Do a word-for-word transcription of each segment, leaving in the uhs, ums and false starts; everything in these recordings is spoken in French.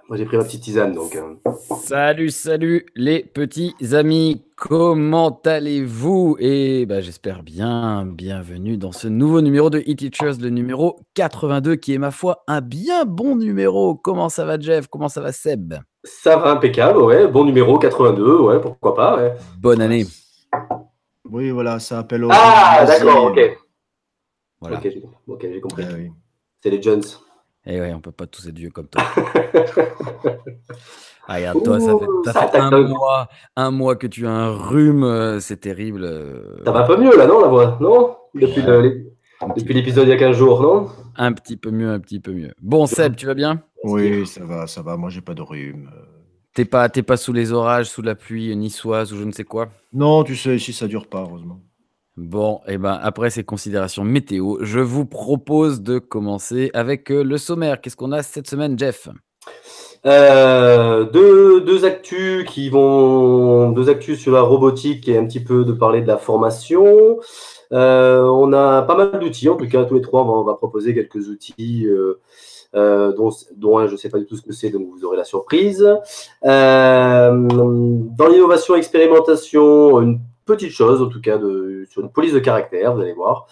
Moi, j'ai pris ma petite tisane, donc. Euh... Salut, salut les petits amis, comment allez-vous? Et bah, j'espère bien, bienvenue dans ce nouveau numéro de E-Teachers, le numéro quatre-vingt-deux, qui est ma foi un bien bon numéro. Comment ça va Jeff? Comment ça va Seb? Ça va impeccable, ouais. Bon numéro quatre-vingt-deux, ouais, pourquoi pas, ouais. Bonne année. Oui, voilà, ça appelle au Ah, d'accord, ok. Voilà. Ok, j'ai, ok, j'ai compris. Ah, oui. C'est les Jones. Eh ouais, on peut pas tous être vieux comme toi. Ah, regarde, toi, ça fait, ça ça fait un, un... mois, un mois que tu as un rhume, euh, c'est terrible. Euh, ça va un peu mieux, là, non, la voix? Non Depuis, ouais, le, depuis l'épisode il y a quinze jours, non? Un petit peu mieux, un petit peu mieux. Bon, Seb, tu vas bien? Oui, ça va, ça va. Moi, j'ai pas de rhume. T'es pas, t'es pas sous les orages, sous la pluie niçoise ou je ne sais quoi? Non, tu sais, ici, ça dure pas, heureusement. Bon, et ben après ces considérations météo, je vous propose de commencer avec euh, le sommaire. Qu'est-ce qu'on a cette semaine, Jeff? Euh, deux, deux actus qui vont, deux actus sur la robotique et un petit peu de parler de la formation. Euh, on a pas mal d'outils, en tout cas tous les trois, on va, on va proposer quelques outils euh, euh, dont, dont un je ne sais pas du tout ce que c'est, donc vous aurez la surprise. Euh, dans l'innovation expérimentation, une petite chose en tout cas de, sur une police de caractère, vous allez voir.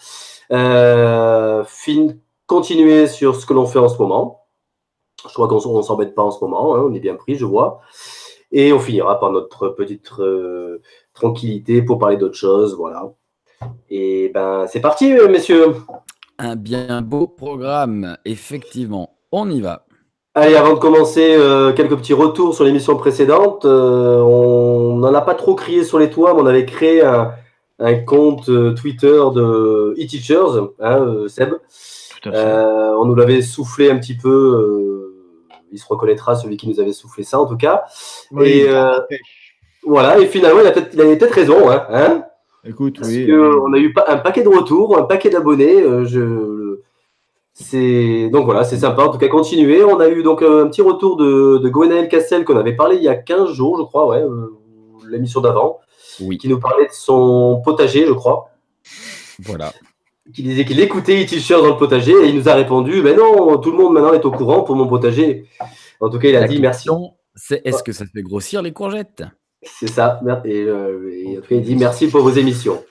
Euh, fin, continuer sur ce que l'on fait en ce moment. Je crois qu'on ne s'embête pas en ce moment, hein, on est bien pris, je vois. Et on finira par notre petite euh, tranquillité pour parler d'autre chose, voilà. Et ben, c'est parti, messieurs. Un bien beau programme, effectivement. On y va. Allez, avant de commencer, euh, quelques petits retours sur l'émission précédente. Euh, on n'en a pas trop crié sur les toits, mais on avait créé un, un compte euh, Twitter de e-teachers, hein, euh, Seb. Tout à fait. Euh, on nous l'avait soufflé un petit peu. Euh, il se reconnaîtra, celui qui nous avait soufflé ça, en tout cas. Oui, et euh, voilà, et finalement, il, a peut-être, il avait peut-être raison, hein, hein. Écoute, Parce oui. qu'on a eu un paquet de retours, un paquet d'abonnés. Euh, je, c'est, donc voilà, c'est sympa. En tout cas, continuez. On a eu donc un petit retour de, de Gwenaël Cassel qu'on avait parlé il y a quinze jours, je crois, ouais, euh, l'émission d'avant, Oui. qui nous parlait de son potager, je crois. Voilà. Qui disait qu'il écoutait e-teachers dans le potager et il nous a répondu, ben non, tout le monde maintenant est au courant pour mon potager. En tout cas, il a La dit merci. C'est est-ce que ça fait grossir les courgettes? C'est ça. Et, euh, et en tout cas, il dit merci pour vos émissions.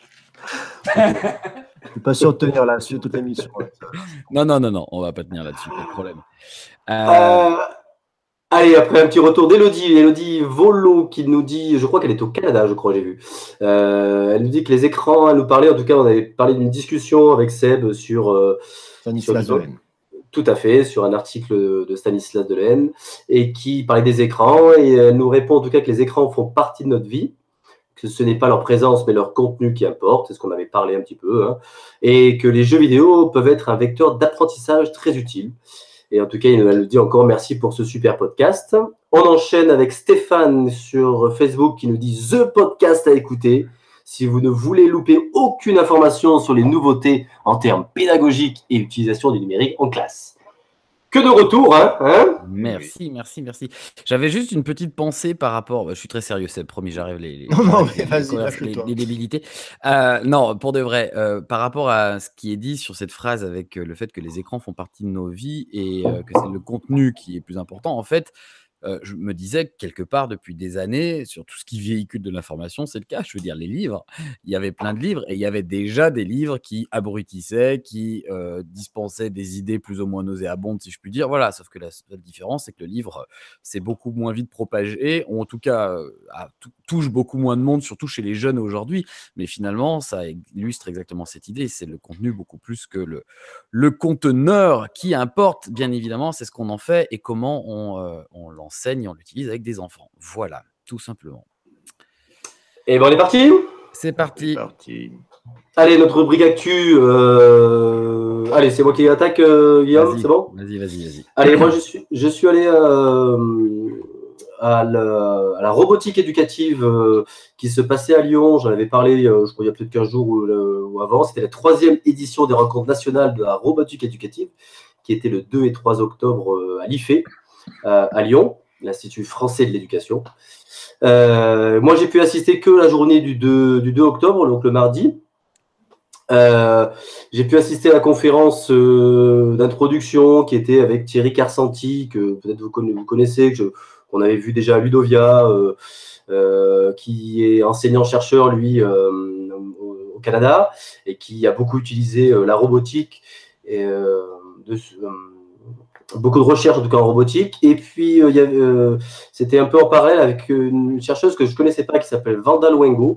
Je suis pas sûr de tenir là-dessus toute l'émission. Non, non, non, non, on va pas tenir là-dessus, pas de problème. Euh... Euh, allez, après un petit retour d'Elodie, Elodie Volo qui nous dit, je crois qu'elle est au Canada, je crois, j'ai vu. Euh, elle nous dit que les écrans, elle nous parlait, en tout cas, on avait parlé d'une discussion avec Seb sur. Euh, Stanislas sur Dehaene. Tout à fait, sur un article de Stanislas Dehaene, et qui parlait des écrans, et elle nous répond en tout cas que les écrans font partie de notre vie, que ce n'est pas leur présence, mais leur contenu qui importe, c'est ce qu'on avait parlé un petit peu, hein, et que les jeux vidéo peuvent être un vecteur d'apprentissage très utile. Et en tout cas, il nous dit encore merci pour ce super podcast. On enchaîne avec Stéphane sur Facebook qui nous dit « The podcast à écouter ». Si vous ne voulez louper aucune information sur les nouveautés en termes pédagogiques et l'utilisation du numérique en classe. Que de retour, hein, hein. Merci, merci, merci. J'avais juste une petite pensée par rapport. Bah, je suis très sérieux, c'est promis, j'arrive les, les, non, non, les, vas-y, les, les, les débilités. Euh, non, pour de vrai, euh, par rapport à ce qui est dit sur cette phrase avec euh, le fait que les écrans font partie de nos vies et euh, que c'est le contenu qui est plus important, en fait. Euh, je me disais que quelque part depuis des années, sur tout ce qui véhicule de l'information, c'est le cas. Je veux dire, les livres, il y avait plein de livres et il y avait déjà des livres qui abrutissaient, qui euh, dispensaient des idées plus ou moins nauséabondes, si je puis dire. Voilà, sauf que la seule différence, c'est que le livre, c'est beaucoup moins vite propagé, ou en tout cas, euh, touche beaucoup moins de monde, surtout chez les jeunes aujourd'hui. Mais finalement, ça illustre exactement cette idée. C'est le contenu beaucoup plus que le, le conteneur qui importe, bien évidemment. C'est ce qu'on en fait et comment on, euh, on l'en enseigne, on l'utilise avec des enfants. Voilà, tout simplement. Et ben on est parti. C'est parti. parti. Allez, notre rubrique actu. Euh... Allez, c'est moi qui attaque, euh, Guillaume, c'est bon? Vas-y, vas-y, vas-y. Allez, moi je suis, je suis allé euh, à, la, à la robotique éducative euh, qui se passait à Lyon. J'en avais parlé, euh, je crois, il y a peut-être quinze jours ou, euh, ou avant. C'était la troisième édition des rencontres nationales de la robotique éducative qui était le deux et trois octobre euh, à l'I F E. Euh, à Lyon, l'Institut français de l'éducation. Euh, moi, j'ai pu assister que la journée du deux, du deux octobre, donc le mardi. Euh, j'ai pu assister à la conférence euh, d'introduction qui était avec Thierry Carsanti, que peut-être vous, conna vous connaissez, que qu'on avait vu déjà à Ludovia, euh, euh, qui est enseignant-chercheur, lui, euh, au, au Canada, et qui a beaucoup utilisé euh, la robotique, et euh, de, euh, beaucoup de recherches en tout cas en robotique. Et puis, euh, il y avait, euh, c'était un peu en parallèle avec une chercheuse que je ne connaissais pas, qui s'appelle Vanda Luengo,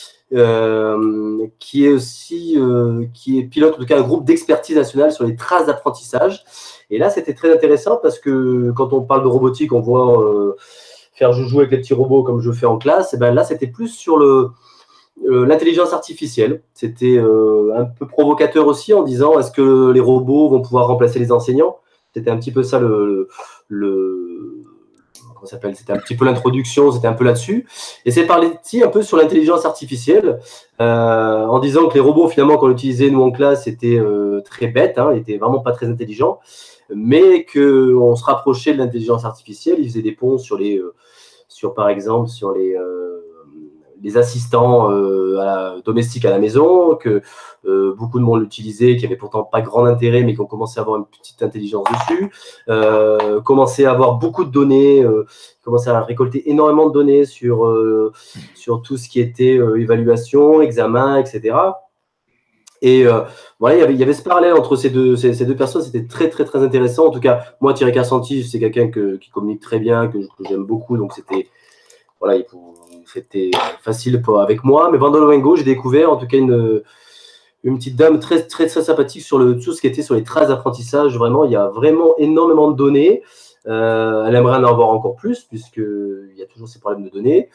Euh, qui est aussi euh, qui est pilote en tout cas un groupe d'expertise nationale sur les traces d'apprentissage. Et là, c'était très intéressant parce que quand on parle de robotique, on voit euh, faire joujou avec les petits robots comme je fais en classe. Et ben là, c'était plus sur le euh, l'intelligence artificielle. C'était euh, un peu provocateur aussi en disant est-ce que les robots vont pouvoir remplacer les enseignants? C'était un petit peu ça le, le s'appelle, c'était un petit peu l'introduction, c'était un peu là-dessus. Et c'est parler ici un peu sur l'intelligence artificielle, euh, en disant que les robots, finalement, qu'on utilisait nous en classe, étaient euh, très bêtes, hein, étaient vraiment pas très intelligents, mais qu'on se rapprochait de l'intelligence artificielle, ils faisaient des ponts sur les, euh, sur par exemple, sur les, euh, les assistants euh, à la, domestiques à la maison, que euh, beaucoup de monde l'utilisait, qui n'avait pourtant pas grand intérêt, mais qui ont commencé à avoir une petite intelligence dessus, euh, commencé à avoir beaucoup de données, euh, commencé à récolter énormément de données sur, euh, sur tout ce qui était euh, évaluation, examen, et cetera. Et euh, voilà, il y, avait, il y avait ce parallèle entre ces deux, ces, ces deux personnes, c'était très, très, très intéressant. En tout cas, moi, Thierry Carsanti, c'est quelqu'un qui communique très bien, que, que j'aime beaucoup, donc c'était voilà, c'était facile pour, avec moi. Mais Vanda Luengo, j'ai découvert en tout cas une, une petite dame très, très, très sympathique sur le, tout ce qui était sur les traces d'apprentissage. Vraiment, il y a vraiment énormément de données. Euh, elle aimerait en avoir encore plus, puisqu'il y a toujours ces problèmes de données.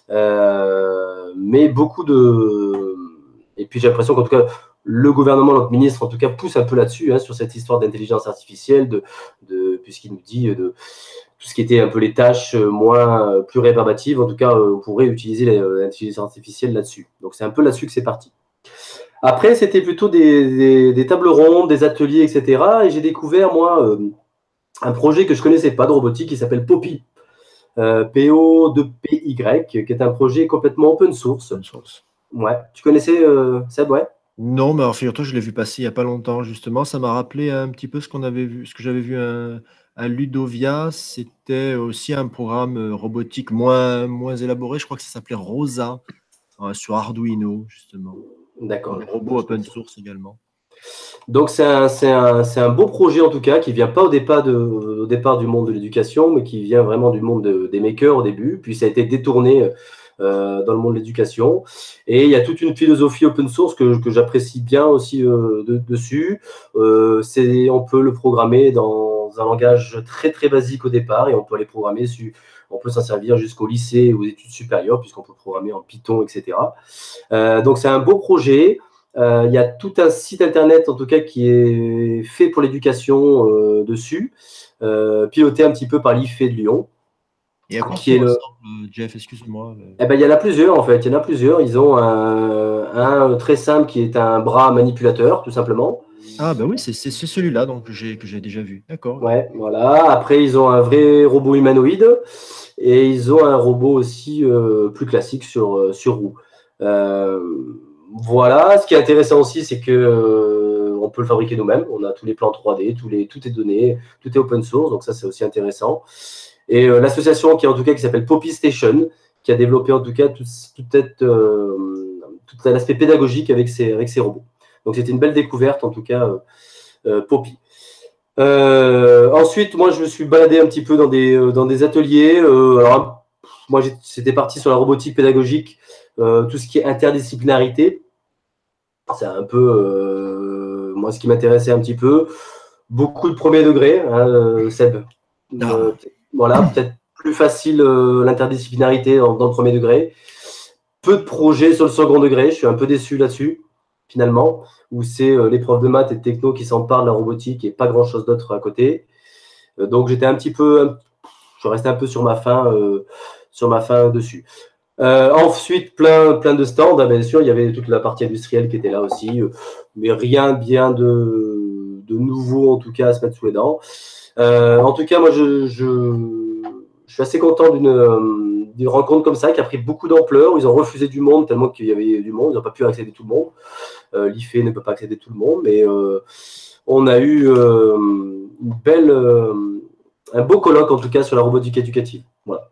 Euh, mais beaucoup de... Et puis j'ai l'impression qu'en tout cas, le gouvernement, notre ministre, en tout cas, pousse un peu là-dessus, hein, sur cette histoire d'intelligence artificielle, de, de, puisqu'il nous dit de tout ce qui était un peu les tâches moins, plus rébarbatives. En tout cas, on pourrait utiliser l'intelligence artificielle là-dessus. Donc, c'est un peu là-dessus que c'est parti. Après, c'était plutôt des, des, des tables rondes, des ateliers, et cetera. Et j'ai découvert, moi, euh, un projet que je ne connaissais pas de robotique qui s'appelle Poppy. Euh, P O deux P Y, qui est un projet complètement open source. Open source. Ouais. Tu connaissais, euh, Seb, ouais? Non, mais alors figure-toi, je l'ai vu passer il n'y a pas longtemps, justement. Ça m'a rappelé un petit peu ce qu'on avait vu, ce que j'avais vu à, à Ludovia. C'était aussi un programme euh, robotique moins, moins élaboré. Je crois que ça s'appelait Rosa, euh, sur Arduino, justement. D'accord. Un robot open source également. Donc, c'est un, c'est un, c'est un beau projet, en tout cas, qui ne vient pas au départ, de, au départ du monde de l'éducation, mais qui vient vraiment du monde de, des makers au début. Puis, ça a été détourné euh, dans le monde de l'éducation. Et il y a toute une philosophie open source que, que j'apprécie bien aussi euh, de, dessus. Euh, c'est, on peut le programmer dans un langage très, très basique au départ, et on peut les programmer sur... On peut s'en servir jusqu'au lycée ou aux études supérieures, puisqu'on peut programmer en Python, et cetera. Euh, donc, c'est un beau projet. Euh, il y a tout un site internet, en tout cas, qui est fait pour l'éducation euh, dessus, euh, piloté un petit peu par l'I F E de Lyon. Et à quoi qui est le... ressemble, Jeff, excuse-moi. Eh ben, il y en a plusieurs, en fait. Il y en a plusieurs. Ils ont un, un très simple qui est un bras manipulateur, tout simplement. Ah, bah oui, c'est celui-là donc, que j'ai déjà vu. D'accord. Ouais, voilà. Après, ils ont un vrai robot humanoïde et ils ont un robot aussi euh, plus classique sur, sur roue. Euh, voilà. Ce qui est intéressant aussi, c'est que euh, on peut le fabriquer nous-mêmes. On a tous les plans trois D, tous les, tout est donné, tout est open source. Donc, ça, c'est aussi intéressant. Et euh, l'association qui, en tout cas, qui s'appelle Poppy Station, qui a développé, en tout cas, tout, tout, euh, tout l'aspect pédagogique avec ses, avec ses robots. Donc, c'était une belle découverte, en tout cas, euh, euh, Poppy. Euh, ensuite, moi, je me suis baladé un petit peu dans des, dans des ateliers. Euh, alors, moi, c'était parti sur la robotique pédagogique, euh, tout ce qui est interdisciplinarité. C'est un peu, euh, moi, ce qui m'intéressait un petit peu. Beaucoup de premier degré, hein, Seb. Ah. Euh, voilà, peut-être plus facile euh, l'interdisciplinarité dans, dans le premier degré. Peu de projets sur le second degré. Je suis un peu déçu là-dessus, finalement, où c'est euh, les profs de maths et de techno qui s'emparent de la robotique et pas grand-chose d'autre à côté. Euh, donc, j'étais un petit peu... Je restais un peu sur ma faim, euh, sur ma faim dessus. Euh, ensuite, plein, plein de stands. Ah, bien sûr, il y avait toute la partie industrielle qui était là aussi, euh, mais rien bien de, de nouveau, en tout cas, à se mettre sous les dents. Euh, en tout cas, moi, je, je, je suis assez content d'une euh, d'une rencontre comme ça qui a pris beaucoup d'ampleur, où ils ont refusé du monde tellement qu'il y avait du monde, ils n'ont pas pu accéder tout le monde. Euh, L'I F E ne peut pas accéder tout le monde, mais euh, on a eu euh, une belle, euh, un beau colloque en tout cas sur la robotique éducative. Voilà,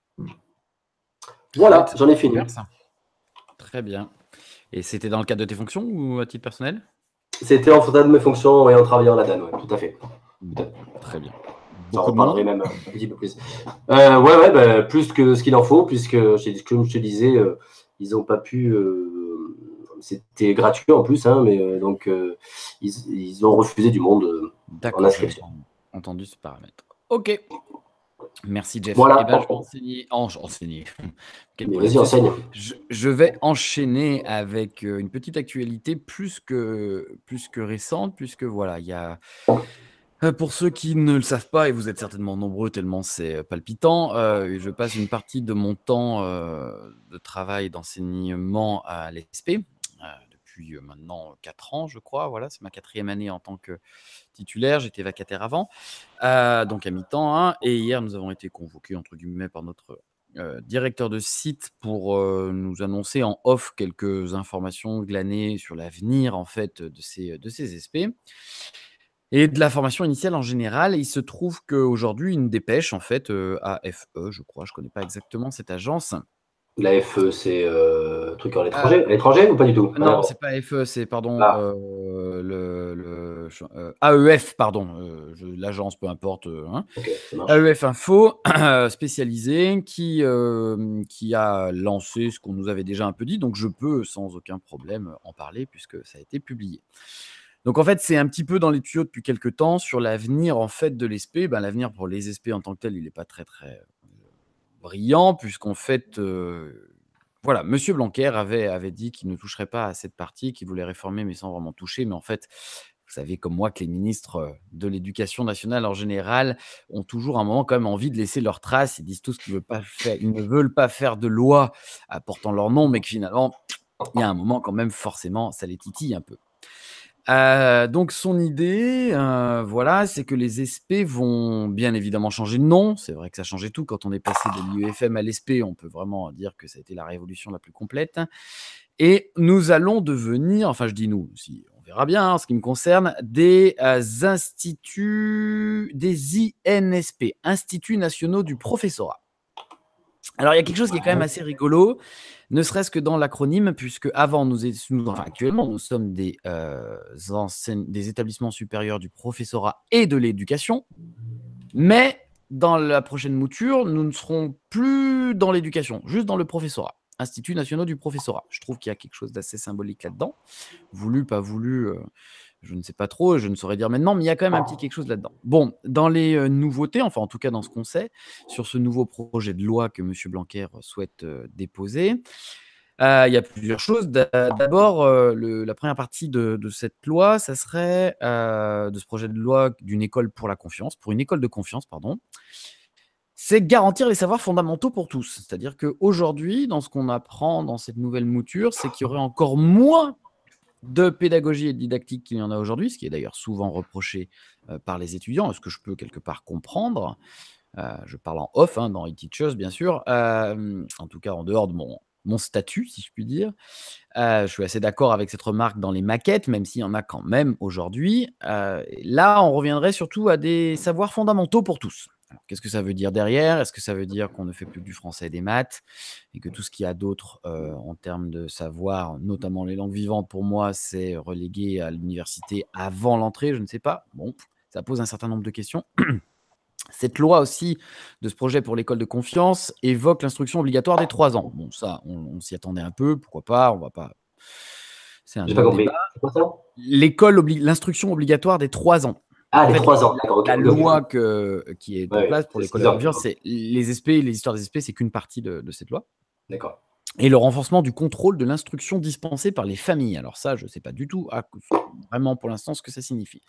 voilà j'en ai fini. Super, très bien. Et c'était dans le cadre de tes fonctions ou à titre personnel? C'était en fonction de mes fonctions et en travaillant là dedans, ouais, tout à fait. Tout à fait. Très bien. J'en reparlerai même un petit peu plus. Euh, ouais, ouais, bah, plus que ce qu'il en faut, puisque, comme je te disais, euh, ils n'ont pas pu. Euh, C'était gratuit en plus, hein, mais euh, donc euh, ils, ils ont refusé du monde euh, en inscription. Entendu ce paramètre. Ok. Merci Jeff. Voilà. Eh ben, je vais enseigner. En, enseigner. Vas-y, enseigne. Je, je vais enchaîner avec une petite actualité plus que, plus que récente, puisque voilà, il y a. Pour ceux qui ne le savent pas, et vous êtes certainement nombreux tellement c'est palpitant, euh, je passe une partie de mon temps euh, de travail d'enseignement à l'E S P euh, depuis maintenant quatre ans, je crois. Voilà, c'est ma quatrième année en tant que titulaire. J'étais vacataire avant, euh, donc à mi-temps. Hein, et hier, nous avons été convoqués entre guillemets par notre euh, directeur de site pour euh, nous annoncer en off quelques informations glanées sur l'avenir en fait de ces de ces E S P. Et de la formation initiale en général, il se trouve qu'aujourd'hui, une dépêche, en fait, euh, A F E, je crois, je ne connais pas exactement cette agence. La F E, c'est euh, truc à l'étranger, à l'étranger ou pas du tout? Non, c'est pas F E, c'est pardon ah. euh, le, le euh, A E F, pardon, euh, l'agence, peu importe. Hein. Okay, A E F Info, spécialisée, qui, euh, qui a lancé ce qu'on nous avait déjà un peu dit, donc je peux sans aucun problème en parler puisque ça a été publié. Donc en fait, c'est un petit peu dans les tuyaux depuis quelques temps sur l'avenir en fait de l'E S P. Ben, l'avenir pour les E S P en tant que tel, il n'est pas très très brillant puisqu'en fait, euh, voilà, Monsieur Blanquer avait, avait dit qu'il ne toucherait pas à cette partie, qu'il voulait réformer mais sans vraiment toucher. Mais en fait, vous savez comme moi que les ministres de l'Éducation nationale en général ont toujours un moment quand même envie de laisser leurs traces. Ils disent tous qu'ils, veulent pas faire, ils ne veulent pas faire de loi portant leur nom, mais que finalement, il y a un moment quand même forcément, ça les titille un peu. Euh, donc son idée, euh, voilà, c'est que les E S P vont bien évidemment changer de nom. C'est vrai que ça changeait tout. Quand on est passé de l'I E F M à l'E S P, on peut vraiment dire que ça a été la révolution la plus complète. Et nous allons devenir, enfin je dis nous, si on verra bien, en ce qui me concerne, des euh, instituts, des I N S P, Instituts Nationaux du Professorat. Alors, il y a quelque chose qui est quand même assez rigolo, ne serait-ce que dans l'acronyme, puisque avant, nous, nous enfin, actuellement, nous sommes des, euh, des établissements supérieurs du professorat et de l'éducation, mais dans la prochaine mouture, nous ne serons plus dans l'éducation, juste dans le professorat. Instituts nationaux du professorat. Je trouve qu'il y a quelque chose d'assez symbolique là-dedans. Voulu, pas voulu, euh, je ne sais pas trop, je ne saurais dire maintenant, mais il y a quand même un petit quelque chose là-dedans. Bon, dans les euh, nouveautés, enfin en tout cas dans ce qu'on sait, sur ce nouveau projet de loi que M. Blanquer souhaite euh, déposer, euh, il y a plusieurs choses. D'abord, euh, le, la première partie de, de cette loi, ça serait euh, de ce projet de loi d'une école pour la confiance, pour une école de confiance, pardon. C'est garantir les savoirs fondamentaux pour tous. C'est-à-dire qu'aujourd'hui, dans ce qu'on apprend dans cette nouvelle mouture, c'est qu'il y aurait encore moins de pédagogie et de didactique qu'il y en a aujourd'hui, ce qui est d'ailleurs souvent reproché euh, par les étudiants, ce que je peux quelque part comprendre. Euh, je parle en off, hein, dans e-teachers, bien sûr, euh, en tout cas en dehors de mon, mon statut, si je puis dire. Euh, je suis assez d'accord avec cette remarque dans les maquettes, même s'il y en a quand même aujourd'hui. Euh, là, on reviendrait surtout à des savoirs fondamentaux pour tous. Alors, qu'est-ce que ça veut dire derrière? Est-ce que ça veut dire qu'on ne fait plus que du français et des maths et que tout ce qu'il y a d'autre euh, en termes de savoir, notamment les langues vivantes, pour moi, c'est relégué à l'université avant l'entrée? Je ne sais pas. Bon, ça pose un certain nombre de questions. Cette loi aussi, de ce projet pour l'école de confiance, évoque l'instruction obligatoire des trois ans. Bon, ça, on, on s'y attendait un peu. Pourquoi pas? On va pas... C'est un J'ai pas compris. C'est quoi ça? L'école, obli... l'instruction obligatoire des trois ans. Ah, en les fait, trois ans, d'accord. La okay, loi okay. que, qui est en ouais, place pour l'école de confiance, c'est les S P, les histoires des S P, c'est qu'une partie de, de cette loi. D'accord. Et le renforcement du contrôle de l'instruction dispensée par les familles. Alors ça, je ne sais pas du tout à, vraiment pour l'instant ce que ça signifie.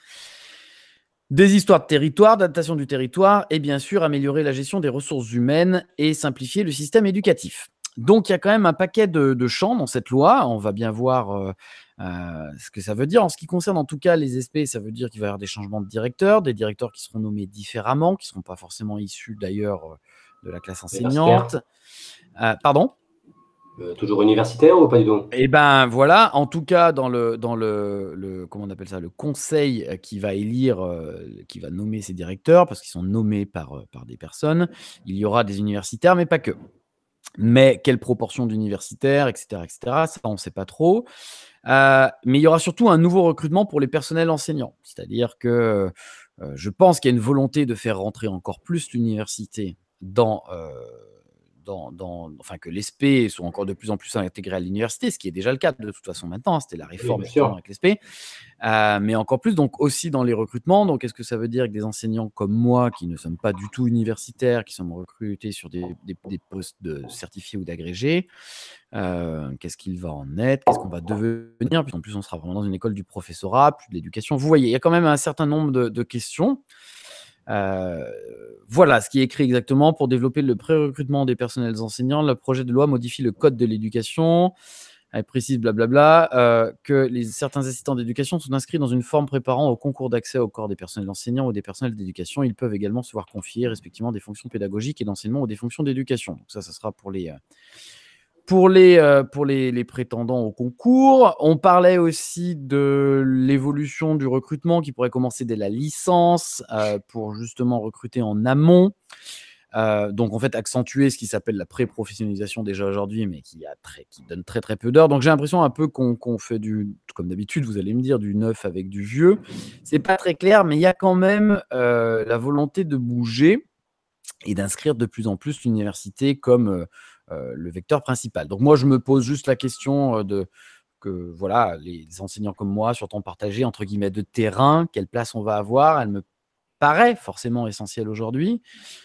Des histoires de territoire, d'adaptation du territoire et bien sûr améliorer la gestion des ressources humaines et simplifier le système éducatif. Donc, il y a quand même un paquet de, de champs dans cette loi. On va bien voir euh, euh, ce que ça veut dire. En ce qui concerne en tout cas les S P, ça veut dire qu'il va y avoir des changements de directeurs, des directeurs qui seront nommés différemment, qui ne seront pas forcément issus d'ailleurs euh, de la classe enseignante. Euh, pardon euh, Toujours universitaire ou pas du tout? Eh ben voilà, en tout cas dans le dans le, le comment on appelle ça, le conseil euh, qui va élire, euh, qui va nommer ces directeurs, parce qu'ils sont nommés par euh, par des personnes, il y aura des universitaires, mais pas que. Mais quelle proportion d'universitaires, et cetera, et cetera, ça on ne sait pas trop. Euh, mais il y aura surtout un nouveau recrutement pour les personnels enseignants, c'est-à-dire que euh, je pense qu'il y a une volonté de faire rentrer encore plus l'université dans euh, dans, dans, enfin que l'E S P soit encore de plus en plus intégré à l'université, ce qui est déjà le cas de toute façon maintenant, c'était la réforme Oui, justement avec l'E S P, euh, mais encore plus donc aussi dans les recrutements. Donc qu'est-ce que ça veut dire que des enseignants comme moi, qui ne sommes pas du tout universitaires, qui sommes recrutés sur des, des, des postes de certifiés ou d'agrégés, euh, qu'est-ce qu'il va en être, qu'est-ce qu'on va devenir, puis en plus on sera vraiment dans une école du professorat, plus de l'éducation. Vous voyez, il y a quand même un certain nombre de, de questions. Euh, voilà ce qui est écrit exactement. Pour développer le pré-recrutement des personnels enseignants, le projet de loi modifie le code de l'éducation. Elle précise, blablabla, euh, que les, certains assistants d'éducation sont inscrits dans une forme préparant au concours d'accès au corps des personnels enseignants ou des personnels d'éducation. Ils peuvent également se voir confier respectivement des fonctions pédagogiques et d'enseignement ou des fonctions d'éducation. Donc ça, ça sera pour les... Euh, Pour les, euh, pour les, les prétendants au concours. On parlait aussi de l'évolution du recrutement qui pourrait commencer dès la licence euh, pour justement recruter en amont. Euh, donc en fait accentuer ce qui s'appelle la pré-professionnalisation déjà aujourd'hui, mais qui, a très, qui donne très très peu d'heures. Donc j'ai l'impression un peu qu'on qu'on fait du, comme d'habitude, vous allez me dire, du neuf avec du vieux. C'est pas très clair, mais il y a quand même euh, la volonté de bouger et d'inscrire de plus en plus l'université comme euh, euh, le vecteur principal. Donc moi, je me pose juste la question euh, de que voilà, les enseignants comme moi, sur temps partagé, entre guillemets, de terrain, quelle place on va avoir, elle me paraît forcément essentielle aujourd'hui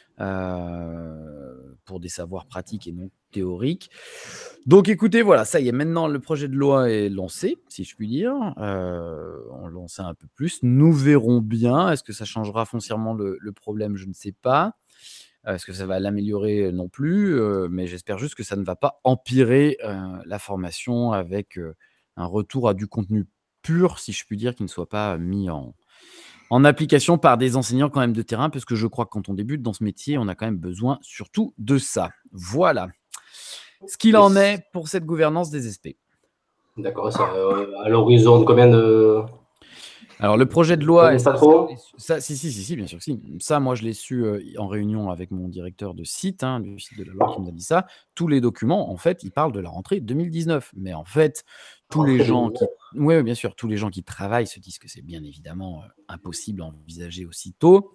euh, pour des savoirs pratiques et non théoriques. Donc écoutez, voilà, ça y est, maintenant le projet de loi est lancé, si je puis dire. Euh, on lance un peu plus. Nous verrons bien. Est-ce que ça changera foncièrement le, le problème? Je ne sais pas. Est-ce que ça va l'améliorer? Non plus, euh, mais j'espère juste que ça ne va pas empirer euh, la formation avec euh, un retour à du contenu pur, si je puis dire, qui ne soit pas mis en, en application par des enseignants quand même de terrain, parce que je crois que quand on débute dans ce métier, on a quand même besoin surtout de ça. Voilà ce qu'il en est pour cette gouvernance des S P. D'accord, ça, euh, à l'horizon de combien de... Alors, le projet de loi, Pas ça, trop ça, si, si, si, si, bien sûr que si. Ça, moi, je l'ai su euh, en réunion avec mon directeur de site, hein, du site de la loi qui nous a dit ça. Tous les documents, en fait, ils parlent de la rentrée deux mille dix-neuf. Mais en fait, tous les gens qui, oui, bien sûr, tous les gens qui travaillent se disent que c'est bien évidemment euh, impossible à envisager aussitôt.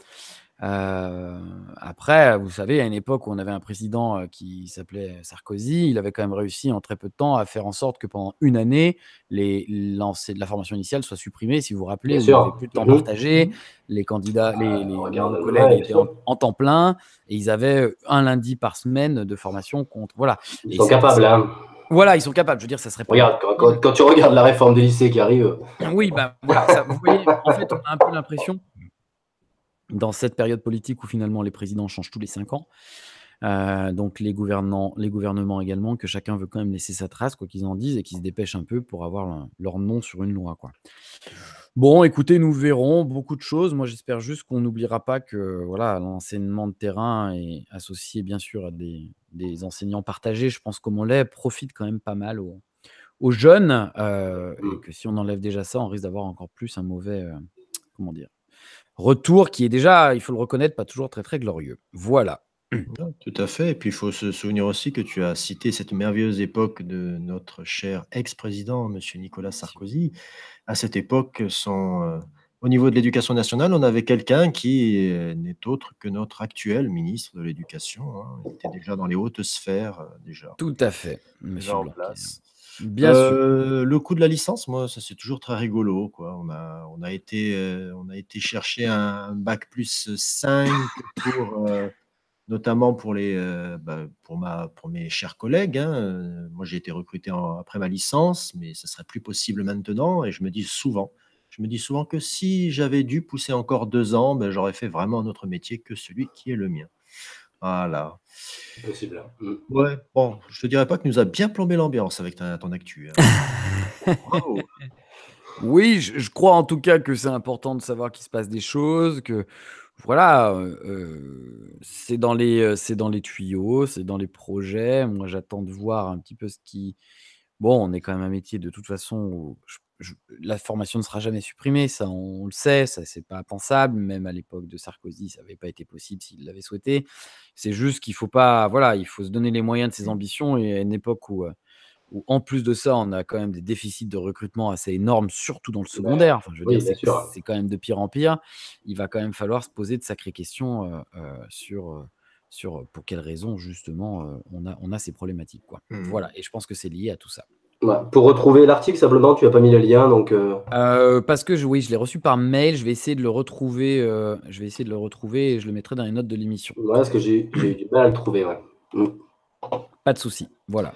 Euh, après, vous savez, à une époque où on avait un président euh, qui s'appelait Sarkozy, il avait quand même réussi en très peu de temps à faire en sorte que pendant une année, les lancers de la formation initiale soient supprimés. Si vous vous rappelez, Bien où il n'y sûr. avait plus de temps Mhm. partagé, les candidats, les, les, regarde, nos ouais, collègues bien étaient sûr. en, en temps plein et ils avaient un lundi par semaine de formation contre. Voilà. Ils Et sont c'était- capables, hein. Voilà, ils sont capables. Je veux dire, ça serait pas Regarde, quand, impossible. quand- quand tu regardes la réforme des lycées qui arrive, Oui, ben voilà. Ça, vous voyez, en fait, on a un peu l'impression, dans cette période politique où finalement les présidents changent tous les cinq ans, euh, donc les, gouvernants, les gouvernements également, que chacun veut quand même laisser sa trace, quoi qu'ils en disent, et qu'ils se dépêchent un peu pour avoir le- leur nom sur une loi, quoi. Bon, écoutez, nous verrons beaucoup de choses. Moi, j'espère juste qu'on n'oubliera pas que voilà, l'enseignement de terrain est associé bien sûr à des, des enseignants partagés. Je pense qu'au Mollet profite quand même pas mal aux, aux jeunes, euh, et que si on enlève déjà ça, on risque d'avoir encore plus un mauvais, euh, comment dire, retour qui est déjà, il faut le reconnaître, pas toujours très très glorieux. Voilà. Ouais, tout à fait. Et puis, il faut se souvenir aussi que tu as cité cette merveilleuse époque de notre cher ex-président, monsieur Nicolas Sarkozy. À cette époque, son, heu, au niveau de l'éducation nationale, on avait quelqu'un qui, heu, n'est autre que notre actuel ministre de l'éducation, hein. Il était déjà dans les hautes sphères, heu, déjà Tout à fait, déjà monsieur en Blanquer. place. Bien sûr. Heu, le coût de la licence, moi, ça, c'est toujours très rigolo, quoi. On a on a été, heu, on a été chercher un bac plus cinq pour, heu, notamment pour les, heu, bah, pour ma pour mes chers collègues, hein, heu, moi j'ai été recruté en après ma licence, mais ce serait plus possible maintenant et je me dis souvent je me dis souvent que si j'avais dû pousser encore deux ans, ben j'aurais fait vraiment un autre métier que celui qui est le mien. Voilà. C'est possible. Mm. Ouais, bon, je te dirais pas que tu nous as bien plombé l'ambiance avec ta- ton actu, hein. Bravo. Oui, je, je crois en tout cas que c'est important de savoir qu'il se passe des choses, que voilà, euh, euh, c'est dans les, euh, c'est dans les tuyaux, c'est dans les projets. Moi, j'attends de voir un petit peu ce qui. Bon, on est quand même un métier de toute façon où je- je- la formation ne sera jamais supprimée, ça on le sait, ça c'est pas pensable. Même à l'époque de Sarkozy, ça n'avait pas été possible s'il l'avait souhaité. C'est juste qu'il faut pas, voilà, il faut se donner les moyens de ses ambitions et à une époque où euh, où en plus de ça, on a quand même des déficits de recrutement assez énormes, surtout dans le Ben, secondaire. Enfin, je veux oui, dire, bien c'est sûr. c'est quand même de pire en pire. Il va quand même falloir se poser de sacrées questions euh, euh, sur, euh, sur euh, pour quelles raisons, justement, euh, on a, on a ces problématiques, quoi. Mhm. Voilà, et je pense que c'est lié à tout ça. Ouais. Pour retrouver l'article, simplement, tu n'as pas mis le lien, donc euh, Euh, parce que je, oui, je l'ai reçu par mail. Je vais essayer de le retrouver. euh, je vais essayer de le retrouver et je le mettrai dans les notes de l'émission. ouais, parce que j'ai j'ai eu du mal à le trouver. Ouais. Mm. Pas de souci. Voilà.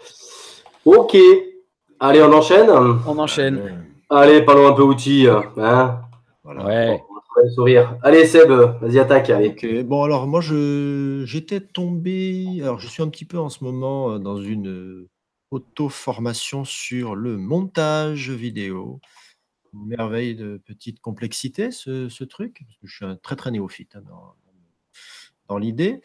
Ok. Allez, on enchaîne. On enchaîne. Allez, Allez, parlons un peu outils. Hein. voilà. On Ouais. va trouver le sourire. Allez, Seb, vas-y, attaque. Allez. Ok, bon alors moi je j'étais tombé, alors je suis un petit peu en ce moment euh, dans une euh, auto-formation sur le montage vidéo. Une merveille de petite complexité ce, ce truc, parce que je suis un très très néophyte hein, dans, dans l'idée.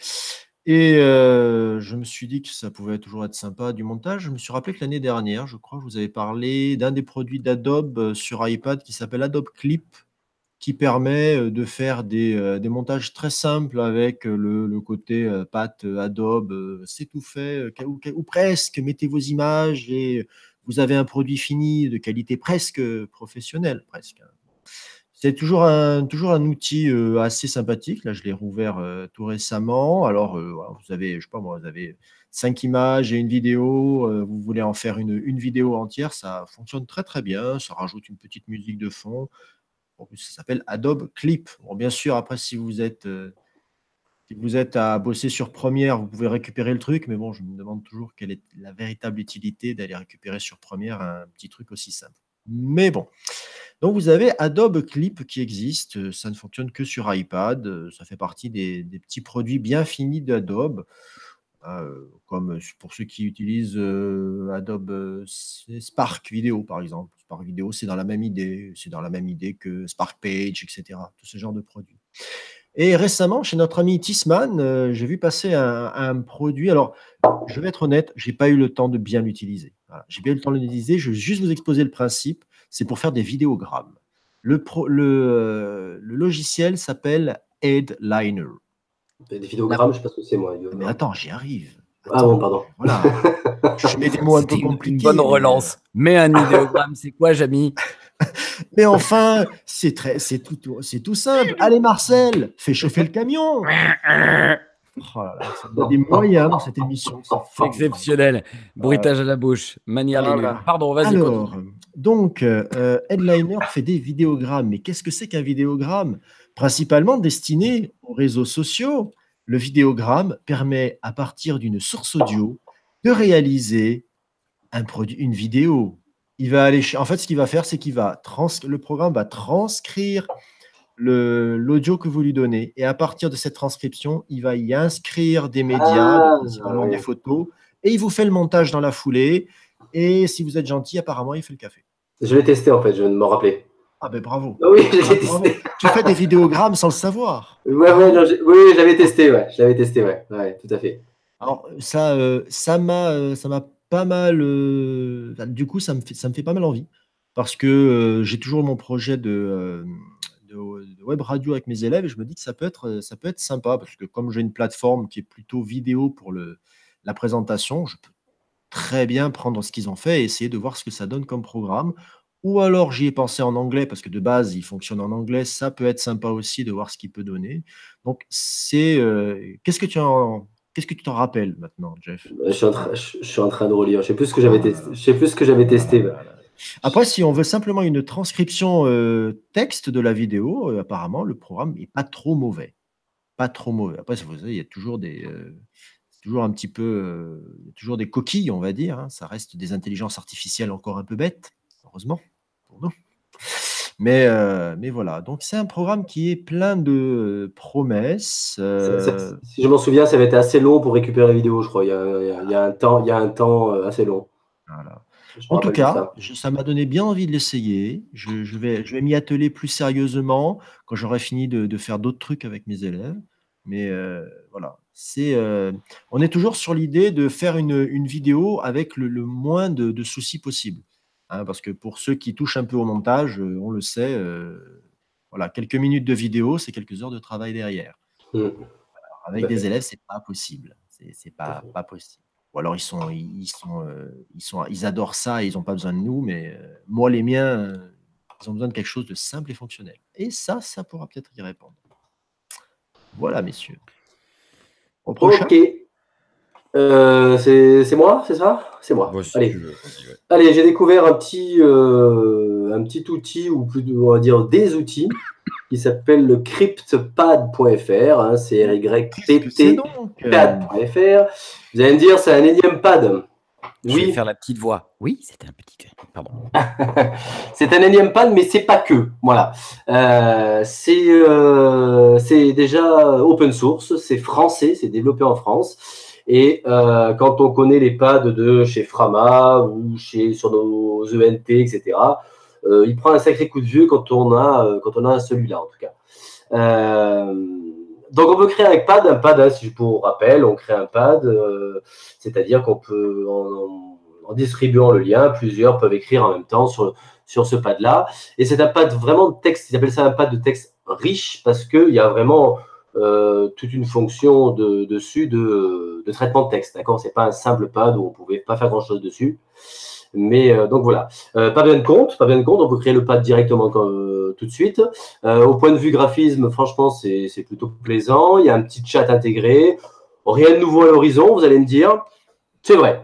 Et euh, je me suis dit que ça pouvait toujours être sympa du montage. Je me suis rappelé que l'année dernière, je crois, je vous avais parlé d'un des produits d'Adobe euh, sur iPad qui s'appelle Adobe Clip, qui permet euh, de faire des, euh, des montages très simples avec euh, le, le côté euh, patte euh, Adobe, euh, c'est tout fait, euh, ou, ou presque, mettez vos images et vous avez un produit fini de qualité presque professionnelle, presque. C'est toujours un, toujours un outil euh, assez sympathique. Là, je l'ai rouvert euh, tout récemment. Alors, euh, voilà, vous avez, je sais pas moi, vous avez cinq images et une vidéo. Euh, vous voulez en faire une, une vidéo entière, ça fonctionne très très bien. Ça rajoute une petite musique de fond. En plus, ça s'appelle Adobe Clip. Bon, bien sûr, après, si vous êtes, euh, si vous êtes à bosser sur Premiere, vous pouvez récupérer le truc. Mais bon, je me demande toujours quelle est la véritable utilité d'aller récupérer sur Premiere un petit truc aussi simple. Mais bon. Donc, vous avez Adobe Clip qui existe. Euh, Ça ne fonctionne que sur iPad. Euh, Ça fait partie des, des petits produits bien finis d'Adobe. Euh, comme pour ceux qui utilisent euh, Adobe euh, Spark Vidéo, par exemple. Spark Vidéo, c'est dans la même idée. C'est dans la même idée que Spark Page, et cetera. Tout ce genre de produits. Et récemment, chez notre ami Tisman, euh, j'ai vu passer un, un produit. Alors, je vais être honnête, j'ai pas eu le temps de bien l'utiliser. Voilà. J'ai bien eu le temps de l'utiliser. Je vais juste vous exposer le principe. C'est pour faire des vidéogrammes. Le, pro- le, euh, le logiciel s'appelle Headliner. Des La- vidéogrammes, je sais pas ce que c'est, moi. Mais attends, j'y arrive. Ah bon, Attends, pardon. voilà. Je mets des mots un peu C'était une, une bonne compliqués, mais, euh, relance. Mais un idéogramme, c'est quoi, Jamy? mais enfin, c'est très, c'est tout, c'est tout simple. Allez, Marcel, fais chauffer le camion. Oh là là, ça- il y a des moyens dans cette émission, c'est formidable. Exceptionnel. Voilà. Bruitage à la bouche. Manière les nuls. Voilà. Pardon, vas-y, Alors, continue. donc, euh, Headliner fait des vidéogrammes. Mais qu'est-ce que c'est qu'un vidéogramme? Principalement destiné aux réseaux sociaux. Le vidéogramme permet, à partir d'une source audio, de réaliser un produit, une vidéo. Il va aller, ch- en fait, ce qu'il va faire, c'est qu'il va trans, le programme va transcrire le- l'audio que vous lui donnez. Et à partir de cette transcription, il va y inscrire des médias, donc Ah, principalement des oui. photos, et il vous fait le montage dans la foulée. Et si vous êtes gentil, apparemment, il fait le café. Je l'ai testé, en fait, je viens de me rappeler. Ah ben bravo. Ah oui, je Ah, l'ai bravo. testé. Tu fais des vidéogrammes sans le savoir. Ouais, ouais, Bravo. non, j'ai- oui, oui, je l'avais testé, ouais. Je l'avais testé, ouais. Ouais, tout à fait. Alors ça, euh, ça m'a, euh, ça m'a pas mal. euh, enfin, du coup, ça me fait, ça me fait pas mal envie parce que euh, j'ai toujours mon projet de, euh, de, de web radio avec mes élèves et je me dis que ça peut être, euh, ça peut être sympa parce que comme j'ai une plateforme qui est plutôt vidéo pour le, la présentation, je peux très bien prendre ce qu'ils ont fait et essayer de voir ce que ça donne comme programme. Ou alors j'y ai pensé en anglais parce que de base il fonctionne en anglais, ça peut être sympa aussi de voir ce qu'il peut donner. Donc c'est euh, qu'est-ce que tu en qu'est-ce que tu t'en rappelles maintenant, Jeff, de Je ce suis en train, produit? je, je suis en train de relire. Je sais plus ce que j'avais Ah là testé. là, Je sais plus ce que j'avais ah testé. là Ouais. là là. Après, si on veut simplement une transcription euh, texte de la vidéo, euh, apparemment le programme est pas trop mauvais, pas trop mauvais. Après, vous savez, il y a toujours des euh, c'est toujours un petit peu, euh, il y a toujours des coquilles, on va dire, hein. Ça reste des intelligences artificielles encore un peu bêtes, heureusement pour nous. Mais, euh, mais voilà, donc c'est un programme qui est plein de promesses. Ça- ça- euh, si je m'en souviens, ça avait été assez long pour récupérer la vidéo, je crois. Il y a, il y a- il y a un temps, il y a un temps euh, assez long. voilà. Je me En tout rappelle de cas, ça. je- ça m'a donné bien envie de l'essayer. Je, je vais, je vais m'y atteler plus sérieusement quand j'aurai fini de, de faire d'autres trucs avec mes élèves. Mais euh, voilà, c'est, euh, on est toujours sur l'idée de faire une, une vidéo avec le, le moins de, de soucis possible. Hein, parce que pour ceux qui touchent un peu au montage, euh, on le sait, euh, voilà, quelques minutes de vidéo, c'est quelques heures de travail derrière. Mm, Alors, tout avec à des fait. élèves, c'est pas possible. C'est c'est Tout à pas, fait. pas possible. Ou alors ils sont, ils sont, euh, ils sont, ils adorent ça et ils n'ont pas besoin de nous. Mais euh, moi, les miens, euh, ils ont besoin de quelque chose de simple et fonctionnel. Et ça, ça pourra peut-être y répondre. Voilà, messieurs. Au prochain. Ok. Euh, c'est c'est moi, c'est ça? C'est moi. Bon, si tu Allez. veux, vas-y, ouais. Allez, j'ai découvert un petit, euh, un petit outil, ou plus, on va dire des outils, qui s'appelle le cryptpad point f r. Hein, c'est Qu'est-ce que c'est R Y P T donc euh, pad point f r. Vous allez me dire, c'est un énième pad. Je vais Oui, faire la petite voix. Oui, c'était un petit. Pardon. c'est un énième pad, mais c'est pas que. Voilà. Euh, c'est euh, c'est déjà open source, c'est français, c'est développé en France. Et euh, quand on connaît les pads de chez Frama ou chez sur nos E N T, et cetera, euh, il prend un sacré coup de vieux quand on a euh, quand on a celui-là en tout cas. Euh, donc on peut créer un pad, un pad, hein, si je vous rappelle, on crée un pad, euh, c'est-à-dire qu'on peut, en, en distribuant le lien, plusieurs peuvent écrire en même temps sur, sur ce pad-là. Et c'est un pad vraiment de texte, ils appellent ça un pad de texte riche parce qu'il y a vraiment euh, toute une fonction de, dessus de, de traitement de texte. D'accord, c'est pas un simple pad où on pouvait pas faire grand-chose dessus. Mais euh, donc voilà, euh, pas besoin de compte, pas besoin de compte, on peut créer le pad directement euh, tout de suite. Euh, au point de vue graphisme, franchement, c'est c'est plutôt plaisant. Il y a un petit chat intégré. Rien de nouveau à l'horizon, vous allez me dire. C'est vrai.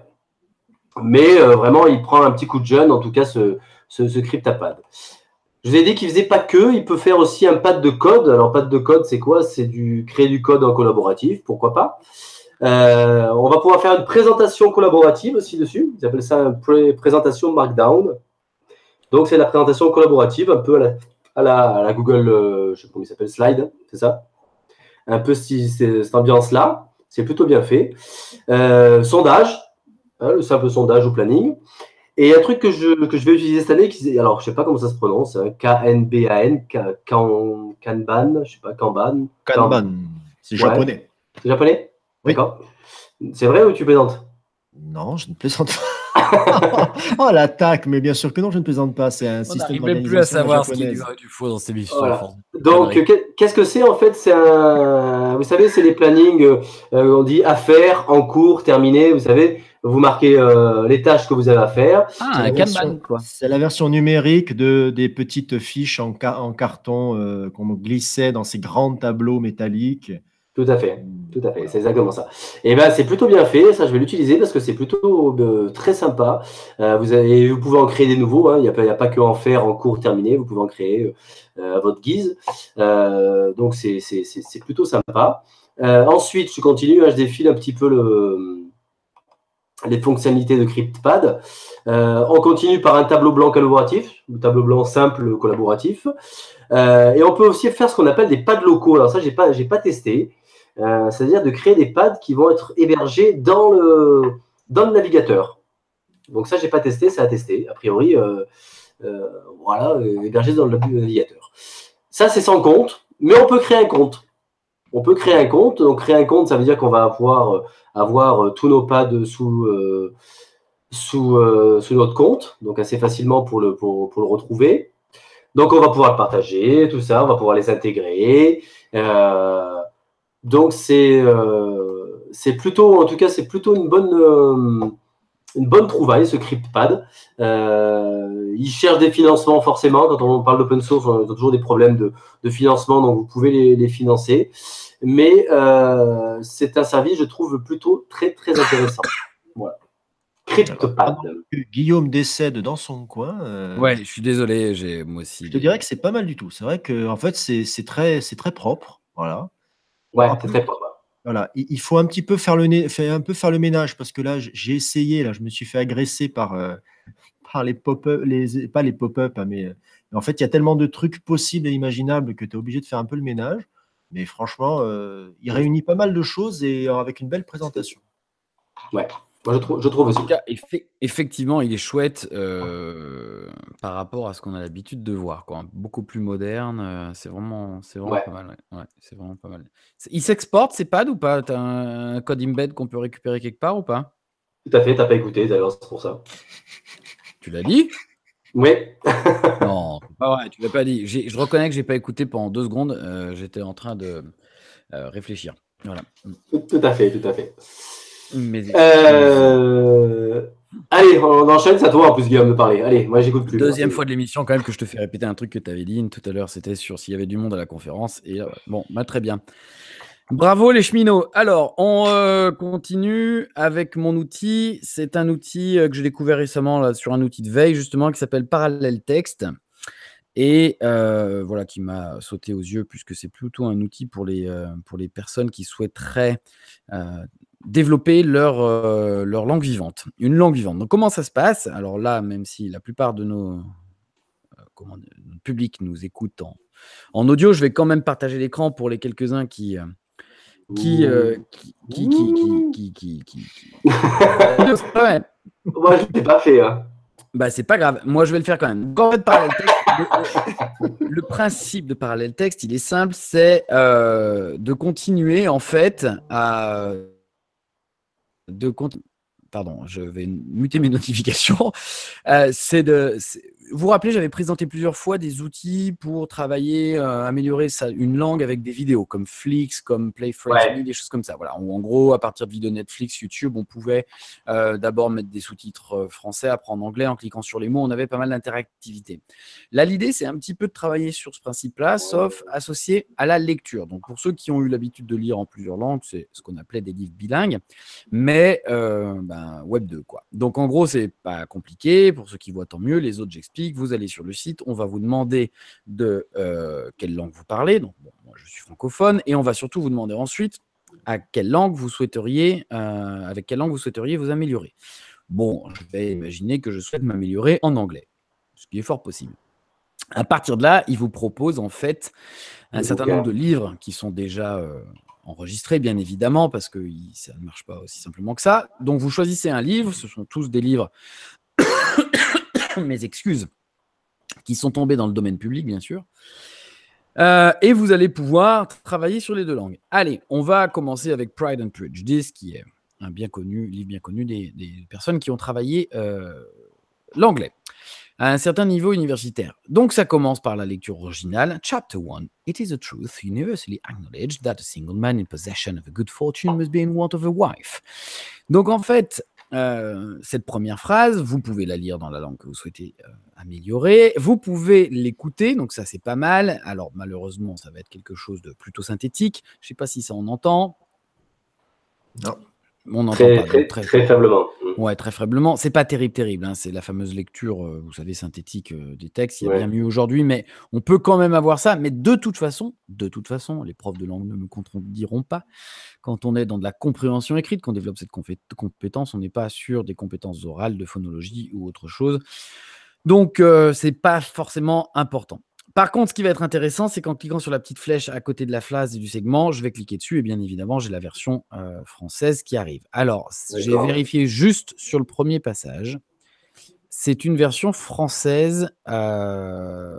Mais euh, vraiment, il prend un petit coup de jeune, en tout cas, ce, ce, ce CryptaPad. Je vous ai dit qu'il faisait pas que, il peut faire aussi un pad de code. Alors, pad de code, c'est quoi? C'est du créer du code en collaboratif, pourquoi pas. Euh, on va pouvoir faire une présentation collaborative aussi dessus. Ils appellent ça une pré présentation Markdown. Donc, c'est la présentation collaborative, un peu à la, à la, à la Google, euh, je ne sais pas comment il s'appelle, Slide, c'est ça? Un peu cette, cette ambiance-là. C'est plutôt bien fait. Euh, sondage, hein, le simple sondage au planning. Et un truc que je, que je vais utiliser cette année, qui, alors je ne sais pas comment ça se prononce, hein, K N B A N, Kanban, je ne sais pas, Kanban. Kanban, c'est Ouais. japonais. C'est japonais? Oui. D'accord. C'est vrai ou tu plaisantes? Non, je ne plaisante pas. Oh, l'attaque, mais bien sûr que non, je ne plaisante pas. C'est un On système n'arrive même plus à d'organisation savoir ce qui est du japonaise. vrai ou du faux dans ces émissions. Voilà. Donc, qu'est-ce que c'est en fait? C'est un, vous savez, c'est les plannings, euh, on dit affaires, en cours, terminé. Vous savez, vous marquez euh, les tâches que vous avez à faire. Ah, C'est un la, Kanban, version, quoi. c'est la version numérique de, des petites fiches en, ca- en carton euh, qu'on glissait dans ces grands tableaux métalliques. Tout à fait, tout à fait, Voilà. c'est exactement ça. Et ben c'est plutôt bien fait, ça je vais l'utiliser parce que c'est plutôt euh, très sympa. Euh, vous, avez, vous pouvez en créer des nouveaux, hein. Il n'y a, pas- il y a pas que en faire en cours terminé, vous pouvez en créer euh, à votre guise. Euh, donc c'est c'est- c'est- c'est plutôt sympa. Euh, ensuite, je continue, hein, je défile un petit peu le, les fonctionnalités de CryptPad. Euh, on continue par un tableau blanc collaboratif, un tableau blanc simple collaboratif. Euh, et on peut aussi faire ce qu'on appelle des pads locaux. Alors ça, j'ai pas, j'ai pas testé. Euh, c'est-à-dire de créer des pads qui vont être hébergés dans le, dans le navigateur. Donc ça, j'ai pas testé, ça a testé. A priori, euh, euh, voilà, euh, hébergés dans le navigateur. Ça, c'est sans compte, mais on peut créer un compte. On peut créer un compte. Donc créer un compte, ça veut dire qu'on va avoir, avoir tous nos pads sous, euh, sous, euh, sous notre compte, donc assez facilement pour le, pour, pour le retrouver. Donc on va pouvoir le partager, tout ça, on va pouvoir les intégrer. Euh, Donc c'est euh, c'est plutôt, en tout cas, c'est plutôt une bonne euh, une bonne trouvaille ce CryptPad. Euh, il cherche des financements forcément. Quand on parle d'open source, on a toujours des problèmes de, de financement, donc vous pouvez les, les financer. Mais euh, c'est un service, je trouve, plutôt très très intéressant. Voilà. CryptPad. Guillaume décède dans son coin. Euh, Ouais, je suis désolé, j'ai moi aussi. je te des- dirais que c'est pas mal du tout. C'est vrai que en fait, c'est c'est très, c'est très propre. Voilà. Ouais, Après, c'est très propre. voilà, il il faut un petit peu faire le, nez- faire un peu faire le ménage parce que là, j- j'ai essayé, là, je me suis fait agresser par, euh, par les pop-up, les, pas les pop-up, hein, mais euh, En fait, il y a tellement de trucs possibles et imaginables que tu es obligé de faire un peu le ménage. Mais franchement, euh, il réunit pas mal de choses et euh, avec une belle présentation. Ouais, moi je trouve, je trouve En aussi. tout cas, effe- effectivement, il est chouette euh, par rapport à ce qu'on a l'habitude de voir, quoi. Beaucoup plus moderne. euh, c'est vraiment, c'est vraiment Ouais, pas mal. Ouais. Ouais, c'est vraiment pas mal. C'est- Il s'exporte, c'est pad ou pas? T'as un code embed qu'on peut récupérer quelque part ou pas? tout à fait, t'as pas écouté d'ailleurs, c'est pour ça. Tu l'as dit? Oui, Non, c'est pas vrai, tu l'as pas dit. J'ai- Je reconnais que j'ai pas écouté pendant deux secondes. euh, J'étais en train de euh, réfléchir. Voilà. tout, tout à fait, tout à fait. Mes excuses. Euh... Allez, on enchaîne, c'est à toi en plus, Guillaume, de parler. Allez, moi j'écoute plus. Deuxième Hein, fois de l'émission, quand même, que je te fais répéter un truc que tu avais dit tout à l'heure. C'était sur s'il y avait du monde à la conférence. Et euh, bon, bah, très bien. Bravo les cheminots. Alors, on euh, continue avec mon outil. C'est un outil euh, que j'ai découvert récemment là, sur un outil de veille, justement, qui s'appelle Parallel Text. Et euh, voilà, qui m'a sauté aux yeux, puisque c'est plutôt un outil pour les, euh, pour les personnes qui souhaiteraient euh, développer leur, euh, leur langue vivante. Une langue vivante. Donc, comment ça se passe? Alors là, même si la plupart de nos, euh, comment, notre public nous écoute en, en audio, je vais quand même partager l'écran pour les quelques-uns qui... euh, qui, euh, qui, qui, qui, qui, qui, qui, qui, qui- Ouais. moi je l'ai pas fait. Hein. Bah, c'est pas grave. Moi, je vais le faire quand même. Donc, en fait, parallèle texte, le, le- le principe de parallèle texte, il est simple, c'est euh, de continuer en fait à de conti- Pardon, je vais muter mes notifications. Euh, c'est de, c'est- vous vous rappelez, j'avais présenté plusieurs fois des outils pour travailler, euh, améliorer sa- une langue avec des vidéos comme Flix, comme Play French Me, Ouais, des choses comme ça. Voilà. Où, en gros, à partir de vidéos Netflix, YouTube, on pouvait euh, d'abord mettre des sous-titres euh, français, après en anglais, en cliquant sur les mots, on avait pas mal d'interactivité. Là, l'idée, c'est un petit peu de travailler sur ce principe-là, sauf associé à la lecture. Donc, pour ceux qui ont eu l'habitude de lire en plusieurs langues, c'est ce qu'on appelait des livres bilingues, mais euh, ben, Web deux, quoi. Donc, en gros, c'est pas compliqué. Pour ceux qui voient, tant mieux. Les autres, j'explique. Vous allez sur le site, on va vous demander de euh, quelle langue vous parlez. Donc, bon, moi, je suis francophone, et on va surtout vous demander ensuite à quelle langue vous souhaiteriez, euh, avec quelle langue vous souhaiteriez vous améliorer. Bon, je vais imaginer que je souhaite m'améliorer en anglais, ce qui est fort possible. À partir de là, il vous propose en fait un le certain bouquin. nombre de livres qui sont déjà euh, enregistrés, bien évidemment, parce que il- ça ne marche pas aussi simplement que ça. Donc, vous choisissez un livre, ce sont tous des livres, mes excuses, qui sont tombés dans le domaine public, bien sûr. Euh, et vous allez pouvoir travailler sur les deux langues. Allez, on va commencer avec Pride and Prejudice, qui est un bien connu, livre bien connu des, des personnes qui ont travaillé euh, l'anglais à un certain niveau universitaire. Donc, ça commence par la lecture originale. Chapter one. It is a truth universally acknowledged that a single man in possession of a good fortune must be in want of a wife. Donc, en fait, euh, cette première phrase, vous pouvez la lire dans la langue que vous souhaitez euh, améliorer. Vous pouvez l'écouter, donc ça, c'est pas mal. Alors, malheureusement, ça va être quelque chose de plutôt synthétique. Je ne sais pas si ça on entend. Non. On n'entend Très, pas. très, Donc, très, très faiblement. Ouais, très faiblement. C'est pas terrible, terrible. Hein. C'est la fameuse lecture, euh, vous savez, synthétique euh, des textes. Il y a Ouais. bien mieux aujourd'hui, mais on peut quand même avoir ça. Mais de toute façon, de toute façon, les profs de langue ne me contrediront pas. Quand on est dans de la compréhension écrite, qu'on développe cette confé- compétence, on n'est pas sur des compétences orales, de phonologie ou autre chose. Donc, euh, c'est pas forcément important. Par contre, ce qui va être intéressant, c'est qu'en cliquant sur la petite flèche à côté de la phrase et du segment, je vais cliquer dessus et bien évidemment, j'ai la version euh, française qui arrive. Alors, j'ai D'accord. vérifié juste sur le premier passage. C'est une version française euh,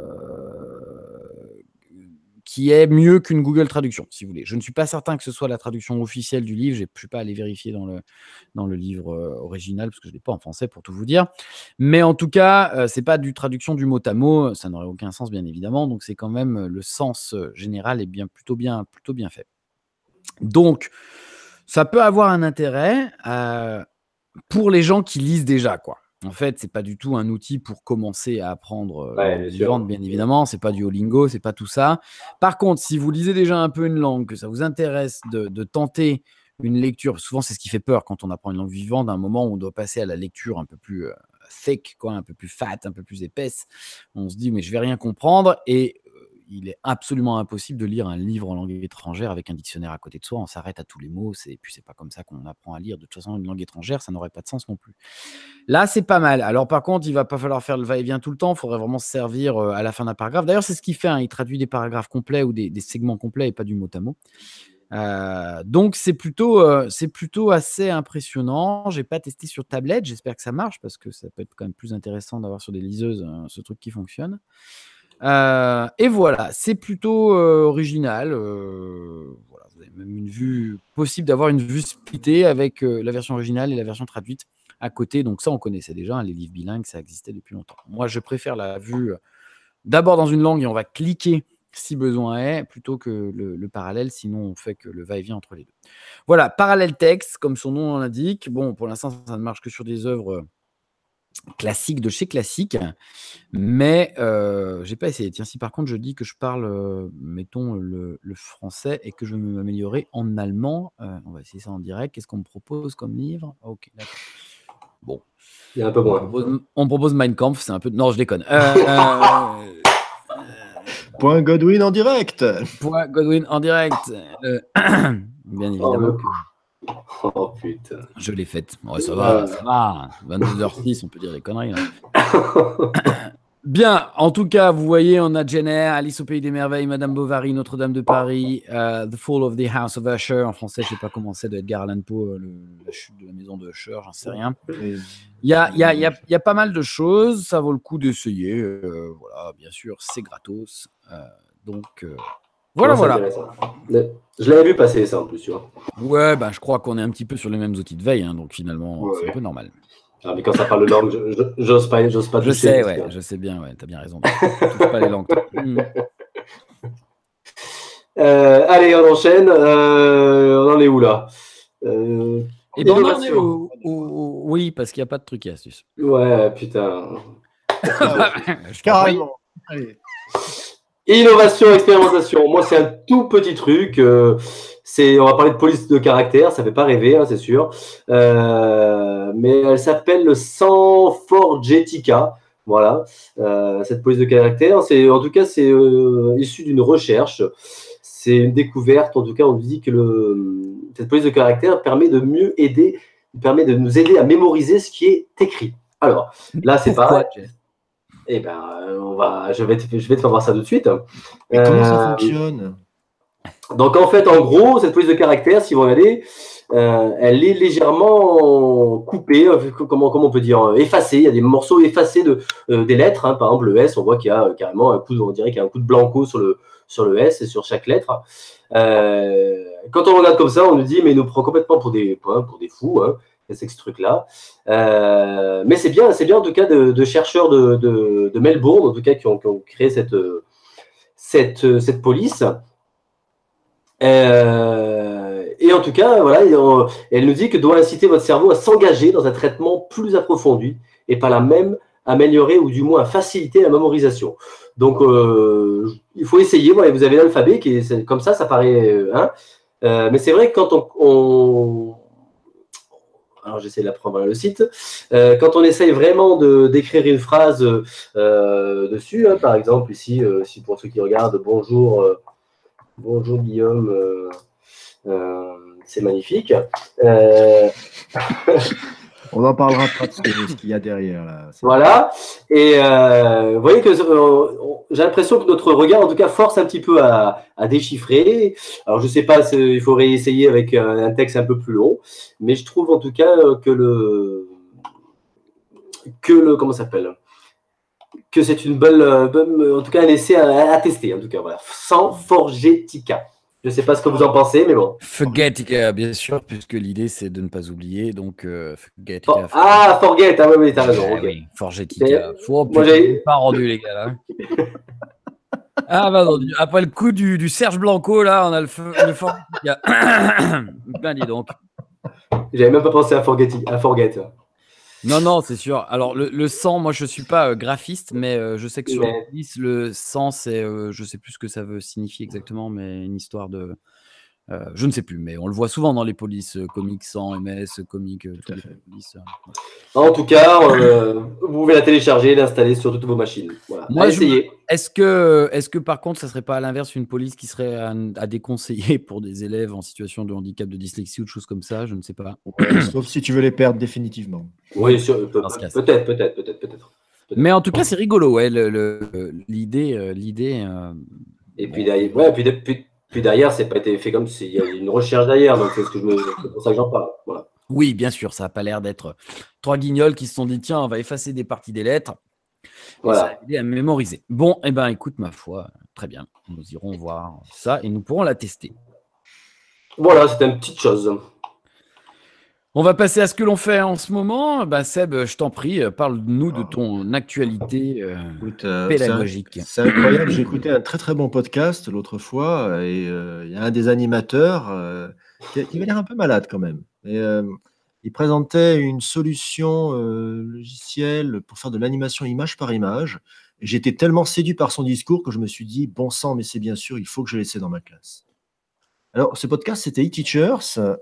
qui est mieux qu'une Google Traduction, si vous voulez. Je ne suis pas certain que ce soit la traduction officielle du livre. Je ne suis pas allé vérifier dans le, dans le livre euh, original, parce que je ne l'ai pas en français, pour tout vous dire. Mais en tout cas, euh, ce n'est pas du traduction du mot à mot. Ça n'aurait aucun sens, bien évidemment. Donc, c'est quand même euh, le sens euh, général est bien, plutôt, bien, plutôt bien fait. Donc, ça peut avoir un intérêt euh, pour les gens qui lisent déjà, quoi. En fait, c'est pas du tout un outil pour commencer à apprendre euh, Ouais, une langue bien sûr. vivante, bien évidemment. C'est pas du Duolingo, c'est pas tout ça. Par contre, si vous lisez déjà un peu une langue, que ça vous intéresse de, de tenter une lecture, souvent c'est ce qui fait peur quand on apprend une langue vivante, d'un moment où on doit passer à la lecture un peu plus euh, thick, quoi, un peu plus fat, un peu plus épaisse. On se dit mais je vais rien comprendre, et il est absolument impossible de lire un livre en langue étrangère avec un dictionnaire à côté de soi. On s'arrête à tous les mots. C'est, puis, c'est pas comme ça qu'on apprend à lire. De toute façon, une langue étrangère, ça n'aurait pas de sens non plus. Là, c'est pas mal. Alors, par contre, il va pas falloir faire le va-et-vient tout le temps. Il faudrait vraiment se servir euh, à la fin d'un paragraphe. D'ailleurs, c'est ce qu'il fait. Hein. Il traduit des paragraphes complets ou des, des segments complets et pas du mot à mot. Euh, donc c'est plutôt, euh, c'est plutôt assez impressionnant. J'ai pas testé sur tablette, j'espère que ça marche parce que ça peut être quand même plus intéressant d'avoir sur des liseuses euh, ce truc qui fonctionne. Euh, et voilà, c'est plutôt euh, original. Euh, voilà, vous avez même une vue possible d'avoir une vue splittée avec euh, la version originale et la version traduite à côté. Donc ça, on connaissait déjà, hein, les livres bilingues, ça existait depuis longtemps. Moi, je préfère la vue euh, d'abord dans une langue et on va cliquer si besoin est, plutôt que le, le parallèle, sinon on fait que le va-et-vient entre les deux. Voilà, parallèle texte, comme son nom l'indique. Bon, pour l'instant, ça ne marche que sur des œuvres classiques de chez Classique, mais euh, j'ai pas essayé. Tiens, si par contre je dis que je parle, euh, mettons, le, le français et que je veux m'améliorer en allemand, euh, on va essayer ça en direct. Qu'est-ce qu'on me propose comme livre? Ok, d'accord. Bon. Il y a un peu moins. On propose, on propose Mein Kampf, c'est un peu... Non, je déconne. Euh, euh, Point Godwin en direct. Point Godwin en direct. Euh, bien évidemment. Oh, que... oh putain. Je l'ai faite. Ouais, ça va, euh... ça va. vingt-deux heures six, on peut dire des conneries. Là. Bien, en tout cas, vous voyez, on a Jane Eyre, Alice au Pays des Merveilles, Madame Bovary, Notre-Dame de Paris, uh, The Fall of the House of Usher, en français, je ne sais pas comment c'est, de Edgar Allan Poe, le, la chute de la maison de Usher, j'en sais rien. Il y a, y, a, y, a, y a pas mal de choses, ça vaut le coup d'essayer. Euh, voilà, bien sûr, c'est gratos. Euh, donc, euh, voilà, non, voilà. Je l'avais vu passer ça en plus, tu vois. Ouais, ben, je crois qu'on est un petit peu sur les mêmes outils de veille, hein, donc finalement, ouais, c'est un peu normal. Ah, mais quand ça parle de langue, j'ose pas, j'ose pas je toucher. sais, ouais, que... je sais bien, ouais, t'as bien raison. Je touche pas les langues. Mmh. Euh, allez, on enchaîne. Euh, on en est où là euh, Et ben on en est où, où... Oui, parce qu'il n'y a pas de truc et astuces. Ouais, putain. Carrément. Allez. Innovation, expérimentation. Moi, c'est un tout petit truc. Euh, c'est, on va parler de police de caractère. Ça fait pas rêver, hein, c'est sûr. Euh, mais elle s'appelle le Sanforgetica. Voilà, euh, cette police de caractère. C'est, en tout cas, c'est euh, issu d'une recherche. C'est une découverte. En tout cas, on dit que le, cette police de caractère permet de mieux aider, permet de nous aider à mémoriser ce qui est écrit. Alors, là, c'est pareil. Eh ben, on va, je vais, te, je vais te faire voir ça tout de suite. Et euh, comment ça fonctionne? Donc, en fait, en gros, cette police de caractère, si vous regardez, euh, elle est légèrement coupée, comment, comment on peut dire, effacée. Il y a des morceaux effacés de, euh, des lettres. Hein. Par exemple, le S, on voit qu'il y a carrément un coup de, on dirait qu'il y a un coup de blanco sur le, sur le S et sur chaque lettre. Euh, quand on regarde comme ça, on nous dit, mais il nous prend complètement pour des, pour des fous. Hein. C'est ce truc-là. Euh, mais c'est bien, c'est bien en tout cas de, de chercheurs de, de, de Melbourne, en tout cas, qui ont, qui ont créé cette, cette, cette police. Euh, et en tout cas, voilà, elle nous dit que doit inciter votre cerveau à s'engager dans un traitement plus approfondi et par là même améliorer ou du moins à faciliter la mémorisation. Donc, euh, il faut essayer. Voilà, vous avez l'alphabet qui est comme ça, ça paraît. Hein, euh, mais c'est vrai que quand on, on alors j'essaie de la prendre dans le site, euh, quand on essaye vraiment de, d'écrire une phrase euh, dessus, hein, par exemple ici, euh, si pour ceux qui regardent, bonjour, euh, bonjour Guillaume, euh, euh, c'est magnifique. Euh... On n'en parlera pas de ce qu'il y a derrière. Là. Voilà, et euh, vous voyez que euh, j'ai l'impression que notre regard, en tout cas, force un petit peu à, à déchiffrer. Alors, je ne sais pas, il faudrait essayer avec un texte un peu plus long, mais je trouve en tout cas que le, que le, comment ça s'appelle, que c'est une bonne, bonne, en tout cas, un essai à, à tester, en tout cas, voilà, Sanforgetica. Je ne sais pas ce que vous en pensez, mais bon. Forgetica, bien sûr, puisque l'idée, c'est de ne pas oublier. Donc, euh, Forgetica. For... Ah, Forget, ah oui, oui, t'as raison. Ah, okay. Oui, Forgetica. Faut Moi, j'ai pas rendu, les gars, là. Ah, bah non, après le coup du, du Serge Blanco, là, on a le, le Forgetica. Ben, dis donc. J'avais même pas pensé à Forget. À Forget. Non, non, c'est sûr. Alors, le, le sang, moi, je ne suis pas euh, graphiste, mais euh, je sais que sur mais... le le sang, c'est, euh, je ne sais plus ce que ça veut signifier exactement, mais une histoire de, Euh, je ne sais plus, mais on le voit souvent dans les polices, euh, comics cent, M S, comics, euh, Tout toutes à les fait. polices. euh, ouais. En tout cas, euh, vous pouvez la télécharger et l'installer sur toutes vos machines. Voilà. Moi, À je me... essayer. Est-ce que, est-ce que par contre, ça serait pas à l'inverse une police qui serait à, à déconseiller pour des élèves en situation de handicap, de dyslexie ou de choses comme ça? Je ne sais pas. Ouais, sauf si tu veux les perdre définitivement. Oui, sur- peut- Dans ce cas, peut-être, peut-être, peut-être, peut-être. Mais en tout cas, c'est rigolo, ouais, le- le- l'idée, euh, l'idée. euh, Et puis bon, derrière, ouais, puis, de- puis, puis derrière, c'est pas été fait comme s'il y a une recherche derrière, donc c'est ce que je me, c'est pour ça que j'en parle. Voilà. Oui, bien sûr, ça n'a pas l'air d'être trois guignols qui se sont dit tiens, on va effacer des parties des lettres. Et ça a Voilà. aidé à mémoriser. Bon, eh ben, écoute, ma foi, très bien. Nous irons voir ça et nous pourrons la tester. Voilà, c'était une petite chose. On va passer à ce que l'on fait en ce moment. Ben, Seb, je t'en prie, euh, parle-nous de ton actualité euh, Écoute, euh, c'est un- pédagogique. c'est incroyable. J'ai écouté un très très bon podcast l'autre fois et euh, il y a un des animateurs euh, qui, qui avait l'air un peu malade quand même. Et, euh, il présentait une solution euh, logicielle pour faire de l'animation image par image. Et j'étais tellement séduit par son discours que je me suis dit, bon sang, mais c'est bien sûr, il faut que je l'essaie dans ma classe. Alors, ce podcast, c'était e-Teachers. Euh,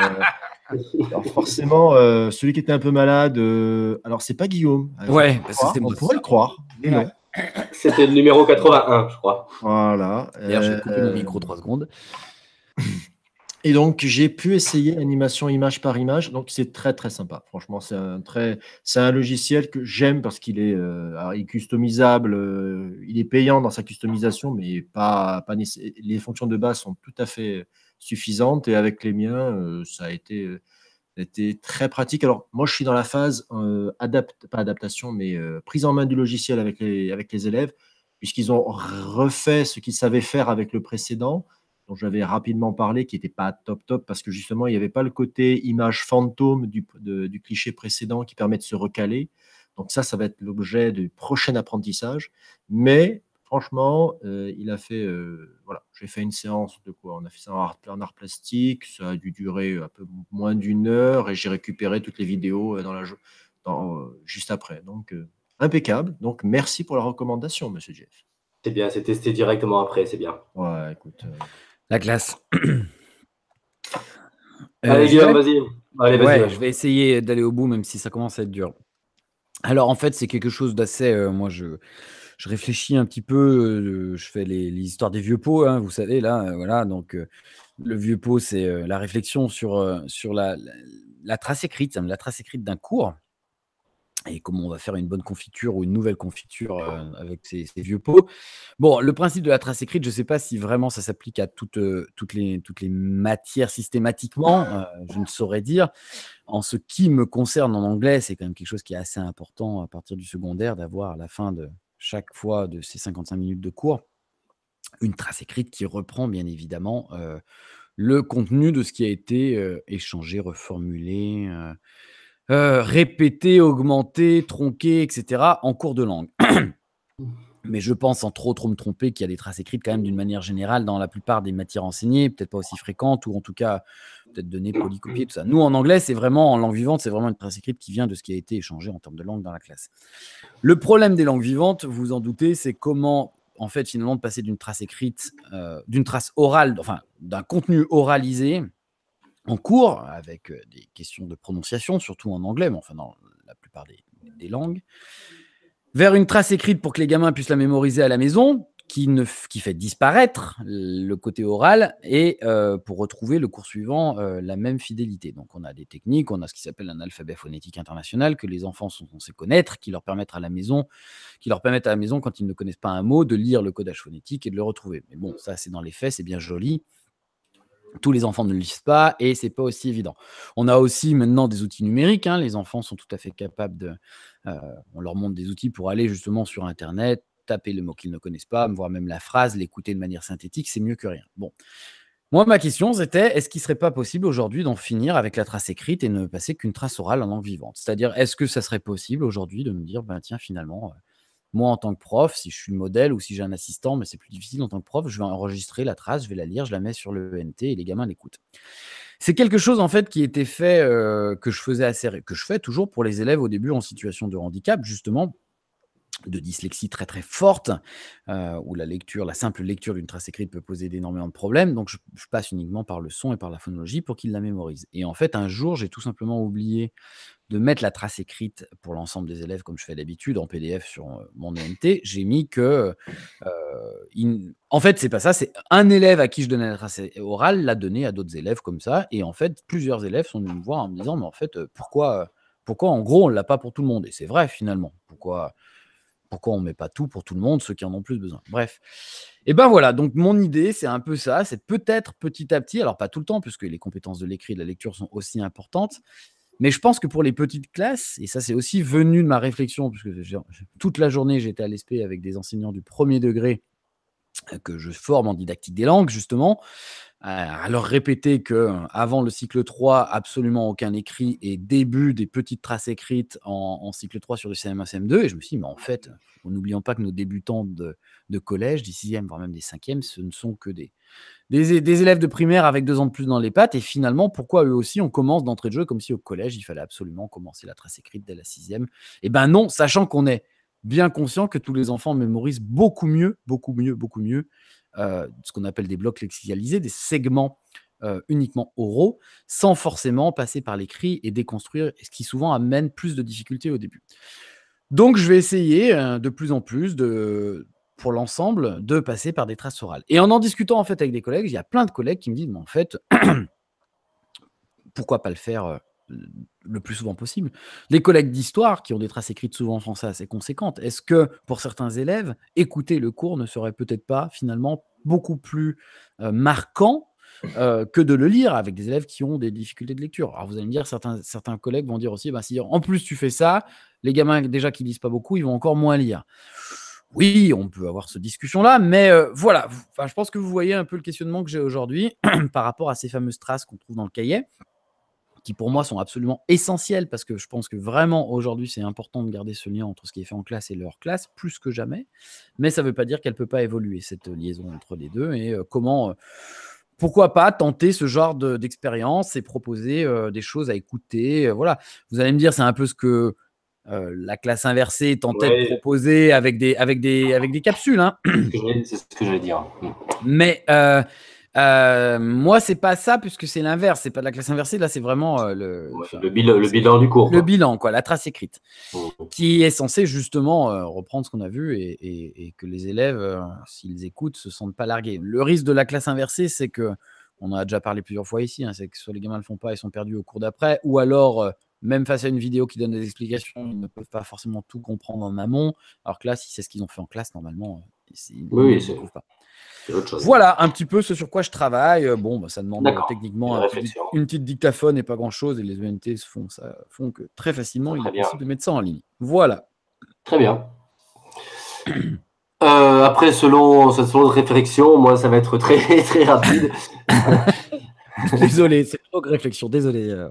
alors forcément, euh, celui qui était un peu malade, euh, alors c'est pas Guillaume. Alors, Ouais, parce que c'est on moi. pourrait le croire, mais non. C'était le numéro quatre-vingt-un, je crois. Voilà. D'ailleurs, je vais couper mon Euh, micro trois secondes. Et donc, j'ai pu essayer l'animation image par image. Donc, c'est très, très sympa. Franchement, c'est un, très, c'est un logiciel que j'aime parce qu'il est, euh, alors, il est customisable. euh, il est payant dans sa customisation, mais pas, pas nécess- les fonctions de base sont tout à fait suffisantes. Et avec les miens, euh, ça a été, euh, ça a été très pratique. Alors, moi, je suis dans la phase, euh, adapt, pas adaptation, mais euh, prise en main du logiciel avec les, avec les élèves, puisqu'ils ont refait ce qu'ils savaient faire avec le précédent dont j'avais rapidement parlé, qui n'était pas top top, parce que justement, il n'y avait pas le côté image fantôme du, de- du cliché précédent qui permet de se recaler. Donc ça, ça va être l'objet du prochain apprentissage. Mais franchement, euh, il a fait, euh, voilà, j'ai fait une séance de quoi? On a fait ça en art, en art plastique, ça a dû durer un peu moins d'une heure, et j'ai récupéré toutes les vidéos euh, dans la, jo- dans, euh, juste après. Donc, euh, impeccable. Donc, merci pour la recommandation, Monsieur Jeff. C'est bien, c'est testé directement après, c'est bien. Ouais, écoute. euh, La classe. Euh, Allez, je Guillaume, vais- vas-y. Allez, vas-y. Ouais, vas-y. je vais essayer d'aller au bout, même si ça commence à être dur. Alors, en fait, c'est quelque chose d'assez. euh, moi, je, je réfléchis un petit peu. euh, je fais les, les histoires des vieux pots, hein, vous savez, là. euh, voilà. Donc, euh, le vieux pot, c'est euh, la réflexion sur, euh, sur la, la, la trace écrite, hein, la trace écrite d'un cours. Et comment on va faire une bonne confiture ou une nouvelle confiture euh, avec ces, ces vieux pots. Bon, le principe de la trace écrite, je ne sais pas si vraiment ça s'applique à toutes, euh, toutes, les, toutes les matières systématiquement, euh, je ne saurais dire. En ce qui me concerne en anglais, c'est quand même quelque chose qui est assez important à partir du secondaire, d'avoir à la fin de chaque fois de ces cinquante-cinq minutes de cours, une trace écrite qui reprend bien évidemment euh, le contenu de ce qui a été euh, échangé, reformulé, euh, euh, répété, augmenté, tronqué, et cetera en cours de langue. Mais je pense, sans trop trop me tromper, qu'il y a des traces écrites quand même d'une manière générale dans la plupart des matières enseignées, peut-être pas aussi fréquentes, ou en tout cas peut-être données, polycopiées, tout ça. Nous, en anglais, c'est vraiment, en langue vivante, c'est vraiment une trace écrite qui vient de ce qui a été échangé en termes de langue dans la classe. Le problème des langues vivantes, vous vous en doutez, c'est comment, en fait, finalement, de passer d'une trace écrite, euh, d'une trace orale, enfin, d'un contenu oralisé en cours, avec euh, des questions de prononciation, surtout en anglais, mais enfin dans la plupart des, des langues, vers une trace écrite pour que les gamins puissent la mémoriser à la maison, qui, ne, qui fait disparaître le côté oral, et euh, pour retrouver le cours suivant euh, la même fidélité. Donc on a des techniques, on a ce qui s'appelle un alphabet phonétique international, que les enfants sont censés connaître, qui leur permettent à la maison, qui leur permettent à la maison, quand ils ne connaissent pas un mot, de lire le codage phonétique et de le retrouver. Mais bon, ça c'est dans les faits, c'est bien joli. Tous les enfants ne le lisent pas et c'est pas aussi évident. On a aussi maintenant des outils numériques. Hein, les enfants sont tout à fait capables de. Euh, on leur montre des outils pour aller justement sur Internet, taper le mot qu'ils ne connaissent pas, voire même la phrase, l'écouter de manière synthétique, c'est mieux que rien. Bon. Moi, ma question, c'était est-ce qu'il ne serait pas possible aujourd'hui d'en finir avec la trace écrite et ne passer qu'une trace orale en langue vivante? C'est-à-dire, est-ce que ça serait possible aujourd'hui de me dire, ben tiens, finalement. Euh, Moi, en tant que prof, si je suis le modèle ou si j'ai un assistant, mais c'est plus difficile en tant que prof, je vais enregistrer la trace, je vais la lire, je la mets sur le E N T et les gamins l'écoutent. C'est quelque chose en fait qui était fait, euh, que je faisais assez, ré- que je fais toujours pour les élèves au début en situation de handicap, justement de dyslexie très très forte, euh, où la lecture, la simple lecture d'une trace écrite peut poser d'énormément de problèmes. Donc je, je passe uniquement par le son et par la phonologie pour qu'ils la mémorisent. Et en fait, un jour, j'ai tout simplement oublié de mettre la trace écrite pour l'ensemble des élèves, comme je fais d'habitude, en P D F sur euh, mon E N T. J'ai mis que, euh, il- en fait, c'est pas ça, c'est un élève à qui je donnais la trace orale l'a donné à d'autres élèves comme ça. Et en fait, plusieurs élèves sont venus me voir en me disant, mais en fait, euh, pourquoi, euh, pourquoi en gros, on l'a pas pour tout le monde? Et c'est vrai, finalement. Pourquoi, pourquoi on met pas tout pour tout le monde, ceux qui en ont plus besoin? Bref. Et ben voilà, donc mon idée, c'est un peu ça, c'est peut-être petit à petit, alors pas tout le temps, puisque les compétences de l'écrit et de la lecture sont aussi importantes, mais je pense que pour les petites classes, et ça c'est aussi venu de ma réflexion, puisque j'ai- toute la journée j'étais à l'E S P avec des enseignants du premier degré euh, que je forme en didactique des langues, justement, euh, à leur répéter qu'avant le cycle trois, absolument aucun écrit et début des petites traces écrites en, en cycle trois sur le C M un, C M deux. Et je me suis dit, mais en fait, n'oublions pas que nos débutants de, de collège, des sixièmes, voire même des cinquièmes, ce ne sont que des, des, des élèves de primaire avec deux ans de plus dans les pattes. Et finalement, pourquoi eux aussi, on commence d'entrée de jeu comme si au collège, il fallait absolument commencer la trace écrite dès la sixième? Eh ben non, sachant qu'on est bien conscient que tous les enfants mémorisent beaucoup mieux, beaucoup mieux, beaucoup mieux euh, ce qu'on appelle des blocs lexicalisés, des segments euh, uniquement oraux, sans forcément passer par l'écrit et déconstruire, ce qui souvent amène plus de difficultés au début. Donc, je vais essayer euh, de plus en plus, de, pour l'ensemble, de passer par des traces orales. Et en en discutant en fait avec des collègues, il y a plein de collègues qui me disent, mais en fait, pourquoi pas le faire euh, le plus souvent possible? Les collègues d'histoire, qui ont des traces écrites souvent en français assez conséquentes, est-ce que pour certains élèves, écouter le cours ne serait peut-être pas finalement beaucoup plus euh, marquant euh, que de le lire avec des élèves qui ont des difficultés de lecture? Alors vous allez me dire, certains, certains collègues vont dire aussi, bah, si en plus tu fais ça, les gamins déjà qui lisent pas beaucoup, ils vont encore moins lire. Oui, on peut avoir cette discussion-là, mais euh, voilà, enfin, je pense que vous voyez un peu le questionnement que j'ai aujourd'hui par rapport à ces fameuses traces qu'on trouve dans le cahier, qui pour moi sont absolument essentielles, parce que je pense que vraiment aujourd'hui c'est important de garder ce lien entre ce qui est fait en classe et leur classe, plus que jamais, mais ça ne veut pas dire qu'elle ne peut pas évoluer, cette liaison entre les deux, et euh, comment, euh, pourquoi pas tenter ce genre de, d'expérience et proposer euh, des choses à écouter, euh, voilà. Vous allez me dire, c'est un peu ce que euh, la classe inversée tentait Ouais. de proposer avec des, avec des, avec des capsules, hein. C'est ce que j'allais- c'est ce que j'allais dire. Mais euh, euh, moi, c'est pas ça, puisque c'est l'inverse. C'est pas de la classe inversée. Là, c'est vraiment euh, le, Ouais, enfin, le, bilan, le c'est bilan du cours. le quoi. bilan, quoi, la trace écrite, Mmh. qui est censé justement euh, reprendre ce qu'on a vu et, et- et que les élèves, euh, s'ils écoutent, se sentent pas largués. Le risque de la classe inversée, c'est que, on en a déjà parlé plusieurs fois ici, hein, c'est que soit les gamins ne le font pas, ils sont perdus au cours d'après, ou alors, euh, même face à une vidéo qui donne des explications, ils ne peuvent pas forcément tout comprendre en amont. Alors que là, si c'est ce qu'ils ont fait en classe, normalement, euh, c'est- ils Oui, ne oui, le c'est trouvent pas. c'est autre chose. Voilà un petit peu ce sur quoi je travaille. Euh, Bon, bah, ça demande euh, D'accord. techniquement Une un petit dic- réflexion. une petite dictaphone et pas grand-chose. Et les E N T se font, ça, font que très facilement, il Très est bien. possible de mettre ça en ligne. Voilà. Très bien. Euh, après, selon cette selon notre réflexion, moi, ça va être très, très rapide. Désolé, c'est trop de réflexion. Désolé. euh.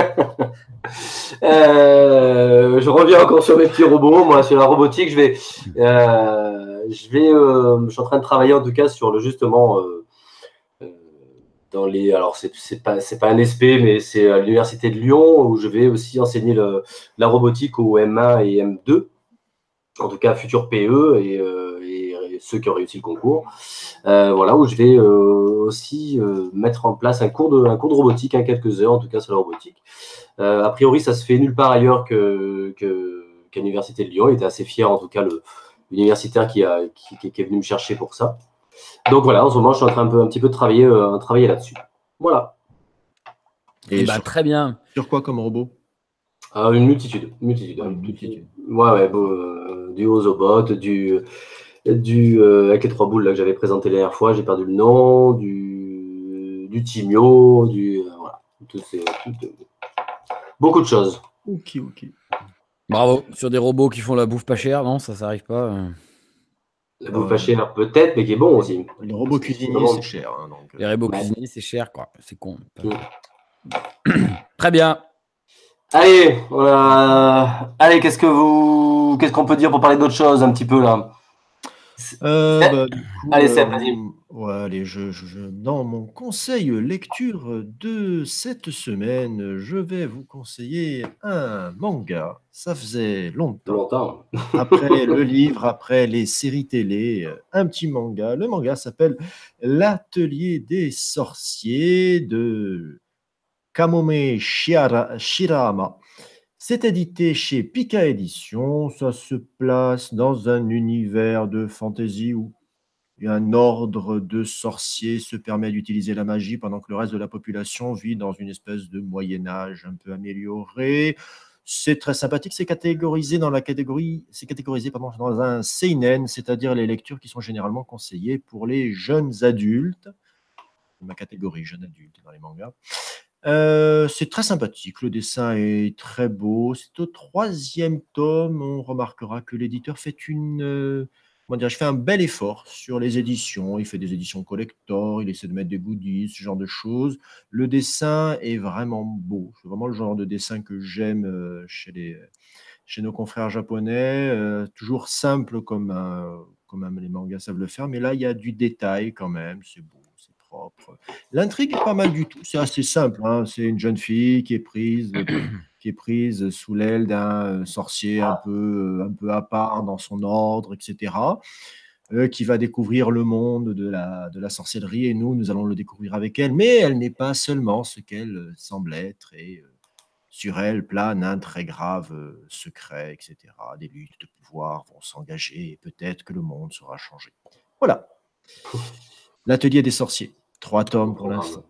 Euh, je reviens encore sur mes petits robots. Moi, sur la robotique, je vais, euh, je vais, euh, je suis en train de travailler en tout cas sur le justement euh, euh, dans les. Alors, c'est c'est pas c'est pas un S P, mais c'est à l'université de Lyon où je vais aussi enseigner le, la robotique au M un et M deux. En tout cas, futur P E et, euh, et, et ceux qui ont réussi le concours. Euh, voilà, où je vais euh, aussi euh, mettre en place un cours de un cours de robotique, hein, quelques heures en tout cas sur la robotique. Euh, a priori, ça se fait nulle part ailleurs que, que, qu'à l'université de Lyon. Il était assez fier, en tout cas, le, l'universitaire qui, a, qui, qui est venu me chercher pour ça. Donc voilà, en ce moment, je suis en train un, peu, un petit peu de travailler, euh, travailler là-dessus. Voilà. Et, Et bah, sur, très bien. sur quoi comme robot? Euh, une multitude. Une multitude. Ah, hein. une multitude. Ouais, ouais. Bon, euh, du Ozobot, du. du euh, avec les trois boules là, que j'avais présenté la dernière fois, j'ai perdu le nom, du, du Timio, du. Euh, voilà. Tout ces, tout, euh, beaucoup de choses. Ok, ok. Bravo. Sur des robots qui font la bouffe pas chère, non, ça, ça arrive pas. euh. La bouffe Euh, pas chère, peut-être, mais qui est bon aussi. Le robot Parce que cuisinier, sinon- c'est cher. hein, donc, Les euh, robots Ouais. cuisiniers, c'est cher, quoi. C'est con. Mm. Très bien. Allez, on a- allez, qu'est-ce que vous, qu'est-ce qu'on peut dire pour parler d'autre chose un petit peu là? Euh, bah, du coup, Allez, euh, c'est vas-y. ouais, allez, je, je- je- dans mon conseil lecture de cette semaine, je vais vous conseiller un manga. Ça faisait longtemps. Longtemps. Après le livre, après les séries télé, euh, un petit manga. Le manga s'appelle L'Atelier des sorciers de Kamome Shiara- Shirama. C'est édité chez Pika Éditions. Ça se place dans un univers de fantasy où un ordre de sorciers se permet d'utiliser la magie pendant que le reste de la population vit dans une espèce de Moyen Âge un peu amélioré. C'est très sympathique. C'est catégorisé dans la catégorie, c'est catégorisé pardon, dans un seinen, c'est-à-dire les lectures qui sont généralement conseillées pour les jeunes adultes. Ma catégorie jeune adulte dans les mangas. Euh, c'est très sympathique, le dessin est très beau. C'est au troisième tome. On remarquera que l'éditeur fait une, euh, comment dire, je fais un bel effort sur les éditions. Il fait des éditions collector, il essaie de mettre des goodies, ce genre de choses. Le dessin est vraiment beau. C'est vraiment le genre de dessin que j'aime euh, chez les, chez nos confrères japonais. Euh, toujours simple comme, un- comme un- les mangas savent le faire, mais là il y a du détail quand même. C'est beau, c'est propre. L'intrigue est pas mal du tout. C'est assez simple, hein. C'est une jeune fille qui est prise, qui est prise sous l'aile d'un sorcier un peu, un peu à part dans son ordre, et cetera euh, qui va découvrir le monde de la, de la sorcellerie et nous, nous allons le découvrir avec elle. Mais elle n'est pas seulement ce qu'elle euh, semble être et euh, sur elle plane un très grave euh, secret, et cetera. Des luttes de pouvoir vont s'engager et peut-être que le monde sera changé. Voilà. L'atelier des sorciers. Trois tomes pour l'instant.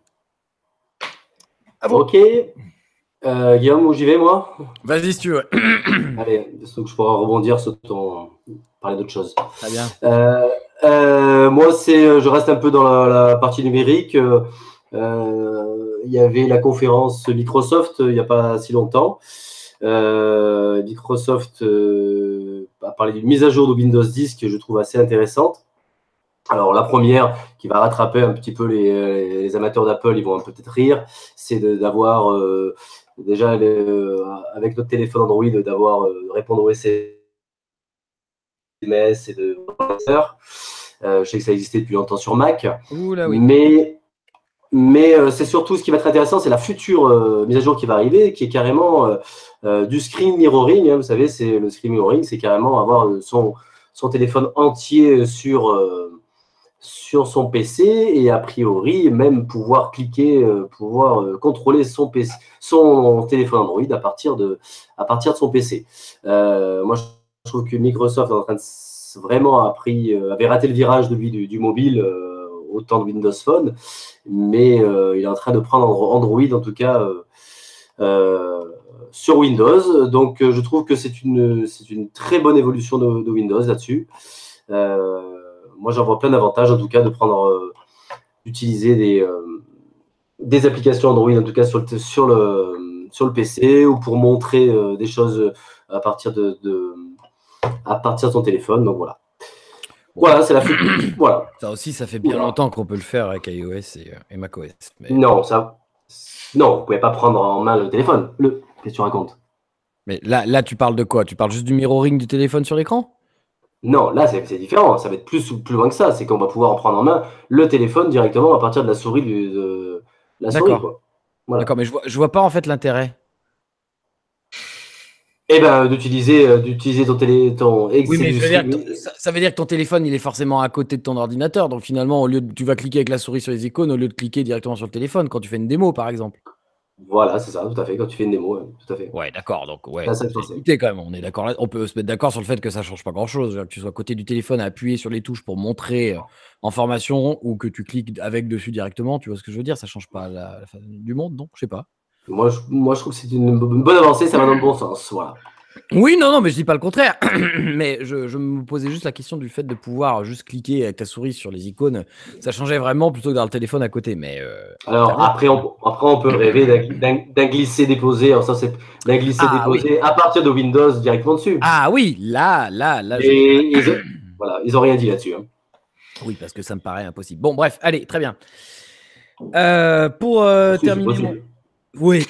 À vous. Ok. Euh, Guillaume, où j'y vais, moi? Vas-y, si tu veux. Allez, donc je pourrais rebondir sur ton. Parler d'autre chose. Très bien. Euh, euh, moi, c'est, je reste un peu dans la, la partie numérique. Euh, il y avait la conférence Microsoft euh, il n'y a pas si longtemps. Euh, Microsoft euh, a parlé d'une mise à jour de Windows dix que je trouve assez intéressante. Alors la première qui va rattraper un petit peu les, les amateurs d'Apple, ils vont peut-être rire, c'est d'avoir euh, déjà le, avec notre téléphone Android d'avoir euh, répondre aux S M S et de euh, je sais que ça existait depuis longtemps sur Mac, Ouh là, oui. mais mais euh, c'est surtout ce qui va être intéressant, c'est la future euh, mise à jour qui va arriver, qui est carrément euh, euh, du screen mirroring. Hein, vous savez, c'est le screen mirroring, c'est carrément avoir son son téléphone entier sur euh, sur son P C et a priori même pouvoir cliquer, euh, pouvoir euh, contrôler son P C, son téléphone Android à partir de, à partir de son P C. Euh, moi, je trouve que Microsoft est en train de, vraiment a pris, euh, avait raté le virage de lui du, du mobile euh, au temps de Windows Phone, mais euh, il est en train de prendre Android en tout cas euh, euh, sur Windows. Donc, euh, je trouve que c'est une, c'est une très bonne évolution de, de Windows là-dessus. Euh, moi, j'en vois plein d'avantages, en tout cas, de prendre, euh, d'utiliser des, euh, des applications Android, en tout cas sur le, sur le, sur le P C, ou pour montrer euh, des choses à partir de, de, à partir de son téléphone. Donc voilà. Voilà, c'est la future. Voilà. Ça aussi, ça fait bien Voilà. longtemps qu'on peut le faire avec iOS et, et macOS. Mais... Non, ça, non, vous pouvez pas prendre en main le téléphone. Le, qu'est-ce que tu racontes? Mais là, là, tu parles de quoi? Tu parles juste du mirroring du téléphone sur l'écran? Non, là, c'est différent. Ça va être plus, plus loin que ça. C'est qu'on va pouvoir en prendre en main le téléphone directement à partir de la souris du, de la souris, quoi. Voilà. D'accord, mais je vois, je vois pas en fait l'intérêt. Eh ben, d'utiliser, euh, d'utiliser ton télé, ton. Oui, mais je veux dire, ton- ça, ça veut dire que ton téléphone, il est forcément à côté de ton ordinateur. Donc finalement, au lieu de, tu vas cliquer avec la souris sur les icônes au lieu de cliquer directement sur le téléphone quand tu fais une démo, par exemple. Voilà, c'est ça, tout à fait. Quand tu fais une démo, ouais, tout à fait. Ouais, d'accord. Donc ouais, Ça, ça, c'est ça, limité quand même. On est d'accord là. On peut se mettre d'accord sur le fait que ça change pas grand-chose. Que tu sois à côté du téléphone à appuyer sur les touches pour montrer euh, en formation ou que tu cliques avec dessus directement. Tu vois ce que je veux dire? Ça change pas la, la fin du monde, non? Je sais pas. Moi, je, moi, je trouve que c'est une bonne avancée. Ça va dans le bon sens. Voilà. Oui, non, non, mais je dis pas le contraire. Mais je, je me posais juste la question du fait de pouvoir juste cliquer avec ta souris sur les icônes. Ça changeait vraiment plutôt que d'avoir le téléphone à côté. Mais euh, Alors après on, après, on peut rêver d'un glisser-déposer. Alors ça, c'est d'un glisser-déposer ah, oui. à partir de Windows directement dessus. Ah oui, là, là, là. Et je... ils, ont, voilà, ils ont rien dit là-dessus. Hein. Oui, parce que ça me paraît impossible. Bon, bref, allez, très bien. Euh, pour euh, si, terminer mon... Oui.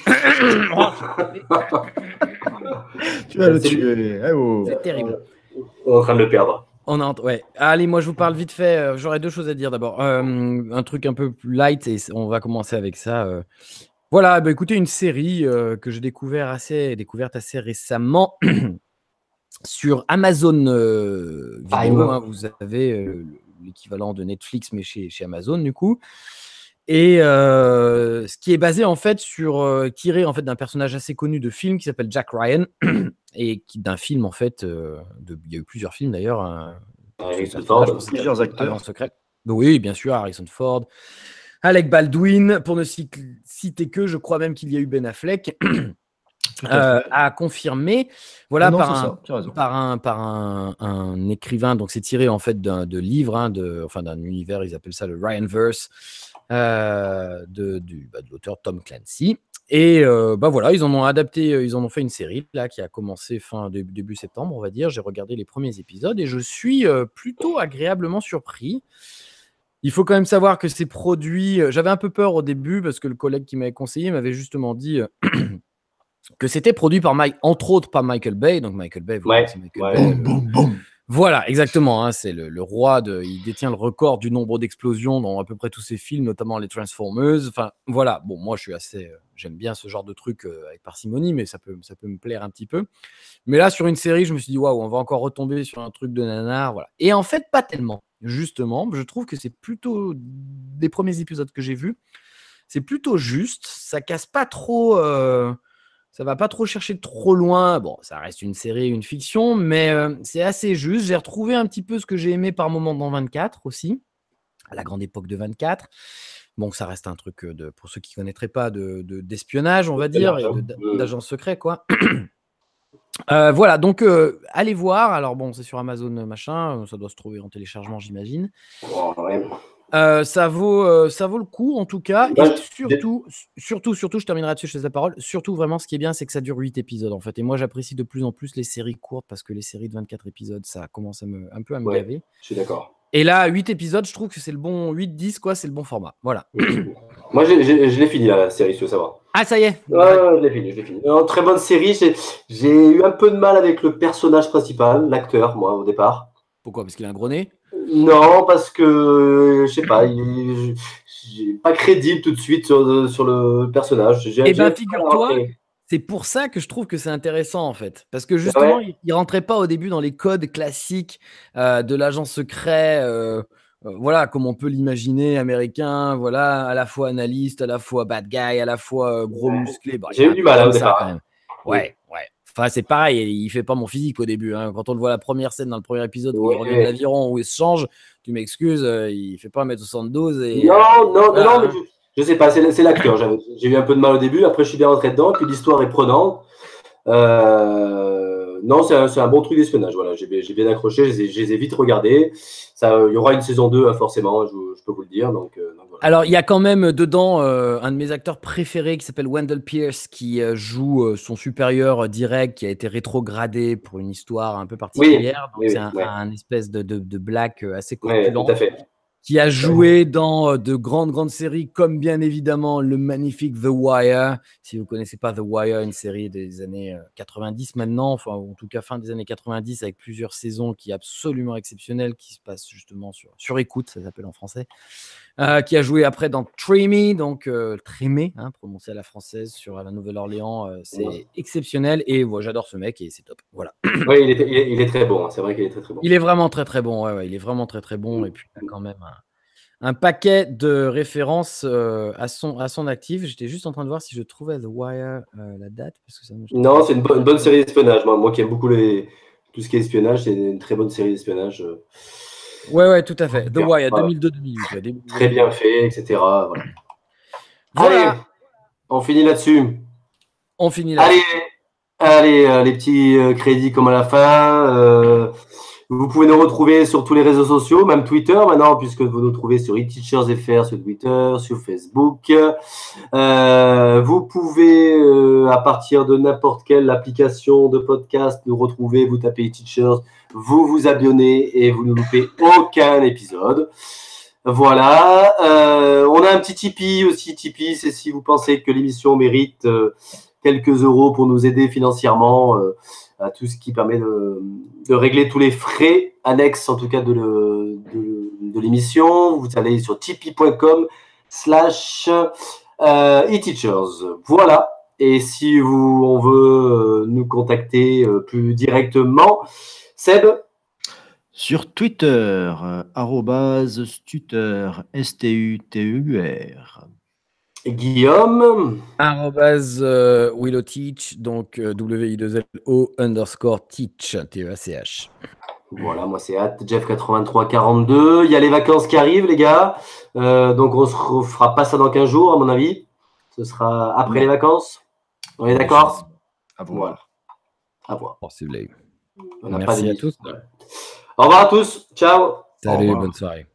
Tu vas le tuer. C'est terrible. On est en train de le perdre. On a, ouais. Allez, moi je vous parle vite fait. euh, J'aurais deux choses à dire d'abord. Euh, un truc un peu plus light et c- on va commencer avec ça. euh. Voilà, bah, écoutez, une série euh, que j'ai découvert assez, découverte assez récemment sur Amazon euh, Vidéo. hein. Prime. vous avez euh, l'équivalent de Netflix, mais chez, chez Amazon du coup. Et euh, ce qui est basé en fait sur euh, tiré en fait d'un personnage assez connu de film qui s'appelle Jack Ryan et qui d'un film en fait euh, de, il y a eu plusieurs films d'ailleurs hein, pour ce Harrison personnage, Ford. pour cet Plusieurs agent acteurs. secret. Oui, bien sûr, Harrison Ford, Alec Baldwin, pour ne ci- citer que, je crois même qu'il y a eu Ben Affleck, Tout à euh, fait. a confirmé, Ah voilà, non, par c'est un, ça, tu as raison. par un, par un, un écrivain. Donc c'est tiré en fait d'un de livres, hein, de, enfin d'un univers, ils appellent ça le Ryanverse, euh, de, du, bah, de l'auteur Tom Clancy. Et euh, bah voilà, ils en ont adapté, euh, ils en ont fait une série là qui a commencé fin début, début septembre, on va dire. J'ai regardé les premiers épisodes et je suis euh, plutôt agréablement surpris. Il faut quand même savoir que c'est produit. euh, J'avais un peu peur au début parce que le collègue qui m'avait conseillé m'avait justement dit euh, que c'était produit par Mike, entre autres par Michael Bay. Donc Michael Bay, vous connaissez Ouais, Michael ouais. Bay, Boum, le, boum, boum. voilà, exactement. hein, c'est le, le roi de. Il détient le record du nombre d'explosions dans à peu près tous ses films, notamment les Transformers. Enfin, voilà. Bon, moi, je suis assez. euh, J'aime bien ce genre de truc euh, avec parcimonie, mais ça peut, ça peut me plaire un petit peu. Mais là, sur une série, je me suis dit, waouh, on va encore retomber sur un truc de nanar. Voilà. Et en fait, pas tellement. Justement, je trouve que c'est plutôt. Des premiers épisodes que j'ai vus, c'est plutôt juste. Ça casse pas trop. euh, ça va pas trop chercher trop loin. Bon, ça reste une série, une fiction, mais euh, c'est assez juste. J'ai retrouvé un petit peu ce que j'ai aimé par moment dans vingt-quatre aussi, à la grande époque de vingt-quatre. Bon, ça reste un truc euh, de, pour ceux qui ne connaîtraient pas, de, de- d'espionnage, on va dire, et de, Mm. d'agents secrets, quoi. Euh, voilà, donc euh, allez voir. Alors bon, c'est sur Amazon machin, ça doit se trouver en téléchargement, j'imagine. Oh, ouais. Euh, ça vaut, euh, ça vaut le coup en tout cas, et Moi, je- surtout, surtout, surtout, je terminerai dessus, je te laisse la parole. Surtout, vraiment, ce qui est bien, c'est que ça dure huit épisodes en fait. Et moi, j'apprécie de plus en plus les séries courtes parce que les séries de vingt-quatre épisodes, ça commence à me, un peu à me Ouais, gaver. je suis d'accord. Et là, huit épisodes, je trouve que c'est le bon huit dix, quoi, c'est le bon format. Voilà. Moi, j'ai- j'ai- je l'ai fini la série, si tu veux savoir. Ah, ça y est. Ouais, ouais, je l'ai fini, je l'ai fini. Non, très bonne série. J'ai j'ai eu un peu de mal avec le personnage principal, l'acteur, moi, au départ. Pourquoi? Parce qu'il a un gros nez? Non, parce que, je sais pas, il est j'ai pas crédible tout de suite sur, sur le personnage. J'ai Eh j'ai ben, un peu mal à figure-toi, rentrer. c'est pour ça que je trouve que c'est intéressant en fait. Parce que Ah justement, ouais? il ne rentrait pas au début dans les codes classiques euh, de l'agent secret, euh, euh, voilà, comme on peut l'imaginer, américain, voilà, à la fois analyste, à la fois bad guy, à la fois euh, gros Ouais. musclé. Bon, il J'ai est eu un du peu mal hein, au comme ça quand départ. même. Mm. Ouais, ouais. Enfin, c'est pareil, il fait pas mon physique au début. hein. Quand on le voit la première scène dans le premier épisode où il Ouais, revient de ouais. l'aviron, où il se change, tu m'excuses, euh, il fait pas un mètre soixante-douze et euh, Non, non, non, voilà. non, mais hein. je, je sais pas, c'est c'est l'acteur. J'avais- J'ai eu un peu de mal au début, après je suis bien rentré dedans, puis l'histoire est prenante. Euh, non, c'est un, c'est un bon truc d'espionnage. Voilà, j'ai bien j'ai bien accroché, je les ai, je les ai vite regardés. Ça, euh, il y aura une saison deux, hein, forcément, je, je peux vous le dire. Donc, euh, donc voilà. Alors, il y a quand même dedans euh, un de mes acteurs préférés qui s'appelle Wendell Pierce qui euh, joue euh, son supérieur euh, direct qui a été rétrogradé pour une histoire un peu Oui, particulière. Donc, oui, c'est oui, un, ouais, un espèce de, de, de black euh, assez ouais, tout corpulent à fait. qui a joué dans euh, de grandes, grandes séries comme bien évidemment le magnifique The Wire. Si vous ne connaissez pas The Wire, une série des années euh, quatre-vingt-dix maintenant, enfin en tout cas fin des années quatre-vingt-dix avec plusieurs saisons qui est absolument exceptionnelle, qui se passe justement sur, sur écoute, ça s'appelle en français. Euh, qui a joué après dans Trémé, donc euh, Trémé, hein, prononcé à la française sur la Nouvelle-Orléans, euh, c'est Ouais. exceptionnel et ouais, j'adore ce mec et c'est top. Voilà. Oui, il est, il est, il est très bon, hein, c'est vrai qu'il est très très bon. Il est vraiment très très bon, ouais, ouais, il est vraiment très très bon et puis il a quand même un, un paquet de références euh, à, son, à son actif. J'étais juste en train de voir si je trouvais The Wire euh, la date parce que ça, je Non, trouve c'est une, bonne- une bonne série d'espionnage. Moi, moi qui aime beaucoup les, tout ce qui est espionnage, c'est une très bonne série d'espionnage. euh, Ouais, ouais, tout à fait. The bien, Wire, voilà. deux mille deux deux mille huit. Ouais, début des Très années bien deux mille. fait, et cetera. Voilà. Allez, Voilà, on finit là-dessus. on finit Allez, là-dessus. allez, euh, les petits euh, crédits comme à la fin. euh, vous pouvez nous retrouver sur tous les réseaux sociaux, même Twitter maintenant, puisque vous nous trouvez sur eTeachersFR sur Twitter, sur Facebook. Euh, vous pouvez, euh, à partir de n'importe quelle application de podcast, nous retrouver, vous tapez eTeachers, vous vous abonnez et vous ne loupez aucun épisode. Voilà. Euh, on a un petit Tipeee aussi. Tipeee, c'est si vous pensez que l'émission mérite euh, quelques euros pour nous aider financièrement euh, à tout ce qui permet de, de régler tous les frais annexe en tout cas de, le, de, de l'émission. Vous allez sur tipeee.com slash e-teachers. Voilà. Et si vous, on veut nous contacter plus directement, Seb? Sur Twitter, euh, arrobase stuter, S T U T U R. Guillaume? Arrobase euh, Willow Teach, donc euh, W I deux L O underscore teach, T E A C H. Voilà, moi c'est at Jeff quatre-vingt-trois quarante-deux. Il y a les vacances qui arrivent, les gars. Euh, donc on se refera pas ça dans quinze jours, à mon avis. Ce sera après Non. les vacances. On est d'accord? À voir. Voilà. À voir. Merci On n'a pas à de- tous. Ouais. Au revoir à tous. Ciao. Salut, revoir. bonne soirée.